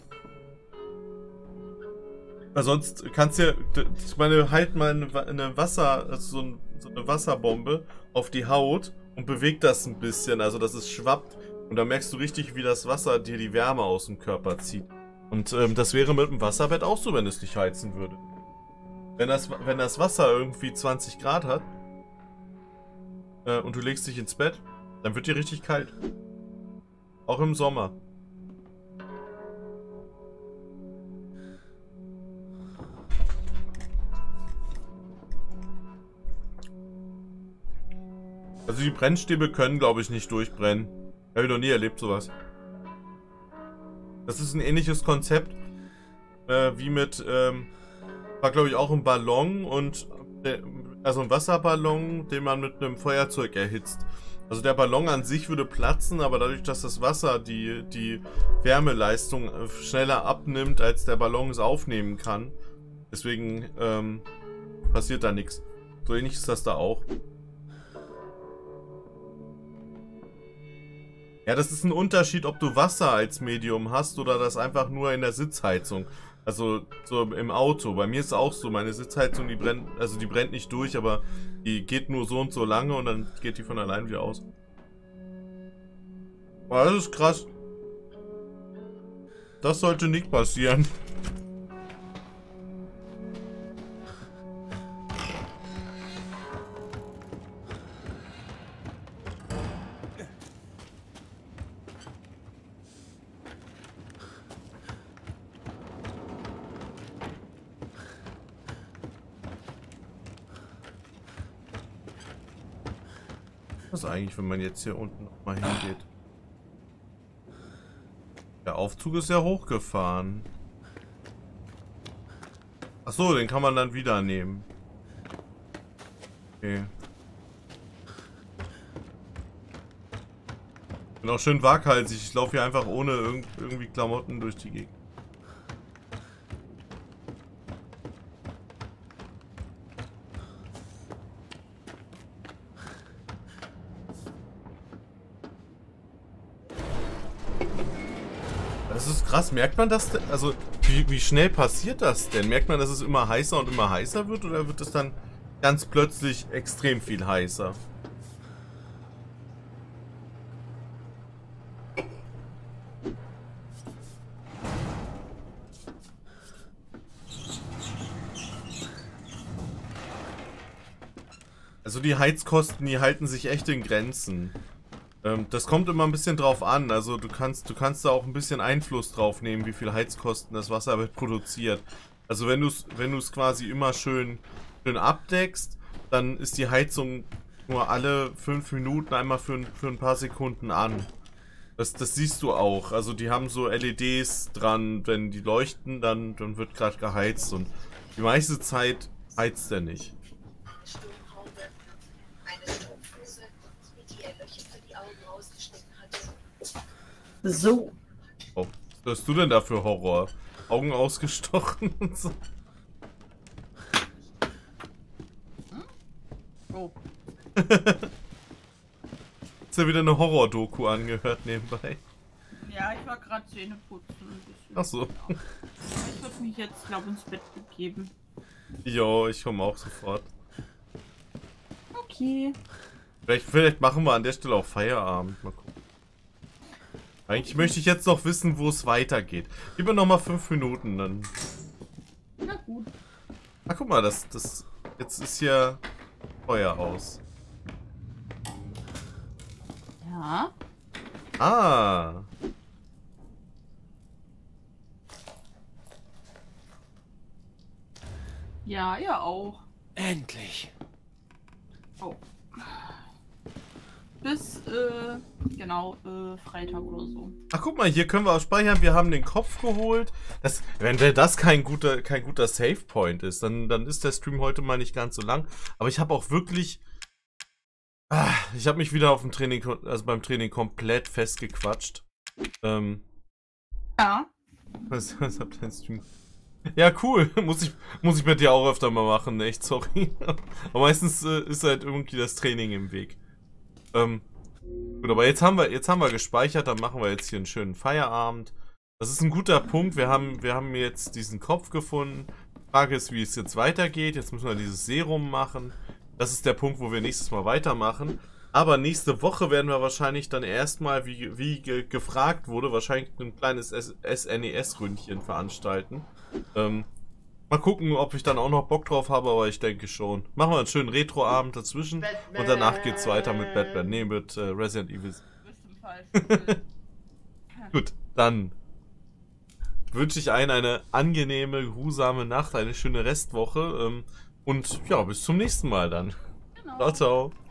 [SPEAKER 1] Weil sonst kannst du ja, ich meine, halt mal eine Wasserbombe auf die Haut und bewegt das ein bisschen, also dass es schwappt. Und dann merkst du richtig, wie das Wasser dir die Wärme aus dem Körper zieht. Und das wäre mit dem Wasserbett auch so, wenn es nicht heizen würde. Wenn das Wasser irgendwie 20 Grad hat und du legst dich ins Bett, dann wird dir richtig kalt. Auch im Sommer. Also die Brennstäbe können, glaube ich, nicht durchbrennen. Habe ich noch nie erlebt, sowas. Das ist ein ähnliches Konzept wie mit, war glaube ich auch ein Ballon und, also ein Wasserballon, den man mit einem Feuerzeug erhitzt. Also der Ballon an sich würde platzen, aber dadurch, dass das Wasser die Wärmeleistung schneller abnimmt, als der Ballon es aufnehmen kann. Deswegen passiert da nichts. So ähnlich ist das da auch. Ja, das ist ein Unterschied, ob du Wasser als Medium hast oder das einfach nur in der Sitzheizung. Also so im Auto. Bei mir ist es auch so, meine Sitzheizung, die brennt nicht durch, aber die geht nur so und so lange und dann geht die von allein wieder aus. Boah, das ist krass. Das sollte nicht passieren. Was eigentlich, wenn man jetzt hier unten nochmal hingeht? Der Aufzug ist ja hochgefahren. Achso, den kann man dann wieder nehmen. Okay. Bin auch schön waghalsig. Ich laufe hier einfach ohne irgendwie Klamotten durch die Gegend. Das ist krass. Merkt man das denn? Also, wie schnell passiert das denn? Merkt man, dass es immer heißer und immer heißer wird? Oder wird es dann ganz plötzlich extrem viel heißer? Also die Heizkosten, die halten sich echt in Grenzen. Das kommt immer ein bisschen drauf an. Also du kannst da auch ein bisschen Einfluss drauf nehmen, wie viel Heizkosten das Wasser produziert. Also wenn du es quasi immer schön abdeckst, dann ist die Heizung nur alle 5 Minuten einmal für ein paar Sekunden an. Das siehst du auch. Also die haben so LEDs dran, wenn die leuchten, dann wird gerade geheizt und die meiste Zeit heizt er nicht.
[SPEAKER 10] So.
[SPEAKER 1] Oh, was hast du denn da für Horror? Augen ausgestochen und so.
[SPEAKER 10] Oh.
[SPEAKER 1] Ist ja wieder eine Horror-Doku angehört nebenbei.
[SPEAKER 10] Ja, ich war gerade Zähne putzen.
[SPEAKER 1] Ach so.
[SPEAKER 10] Ich würde mich jetzt, glaube ich, ins Bett begeben.
[SPEAKER 1] Jo, ich komme auch sofort.
[SPEAKER 10] Okay.
[SPEAKER 1] Vielleicht machen wir an der Stelle auch Feierabend. Mal gucken. Eigentlich möchte ich jetzt noch wissen, wo es weitergeht. Gib mir noch mal 5 Minuten, dann...
[SPEAKER 10] Na gut.
[SPEAKER 1] Ach, guck mal, jetzt ist hier Feuer aus.
[SPEAKER 10] Ja.
[SPEAKER 1] Ah.
[SPEAKER 10] Ja, ihr auch.
[SPEAKER 4] Endlich.
[SPEAKER 10] Oh. Bis, genau, Freitag oder so.
[SPEAKER 1] Ach, guck mal, hier können wir auch speichern. Wir haben den Kopf geholt. Wenn das kein guter Save-Point ist, dann ist der Stream heute mal nicht ganz so lang. Aber ich habe auch wirklich... ich habe mich wieder auf dem Training, also beim Training komplett festgequatscht.
[SPEAKER 10] Ja.
[SPEAKER 1] Was habt ihr denn Stream? Ja, cool. Muss ich mit dir auch öfter mal machen. Echt, sorry. Aber meistens ist halt irgendwie das Training im Weg. Gut, aber jetzt haben wir gespeichert, dann machen wir jetzt hier einen schönen Feierabend. Das ist ein guter Punkt. Wir haben jetzt diesen Kopf gefunden. Die Frage ist, wie es jetzt weitergeht. Jetzt müssen wir dieses Serum machen. Das ist der Punkt, wo wir nächstes Mal weitermachen. Aber nächste Woche werden wir wahrscheinlich dann erstmal, wie gefragt wurde, wahrscheinlich ein kleines SNES-Ründchen veranstalten. Mal gucken, ob ich dann auch noch Bock drauf habe, aber ich denke schon. Machen wir einen schönen Retro-Abend dazwischen und danach geht's weiter mit Batman. Nee, mit Resident Evil. Gut, dann wünsche ich allen eine angenehme, geruhsame Nacht, eine schöne Restwoche und ja, bis zum nächsten Mal dann. Genau. Ciao, ciao.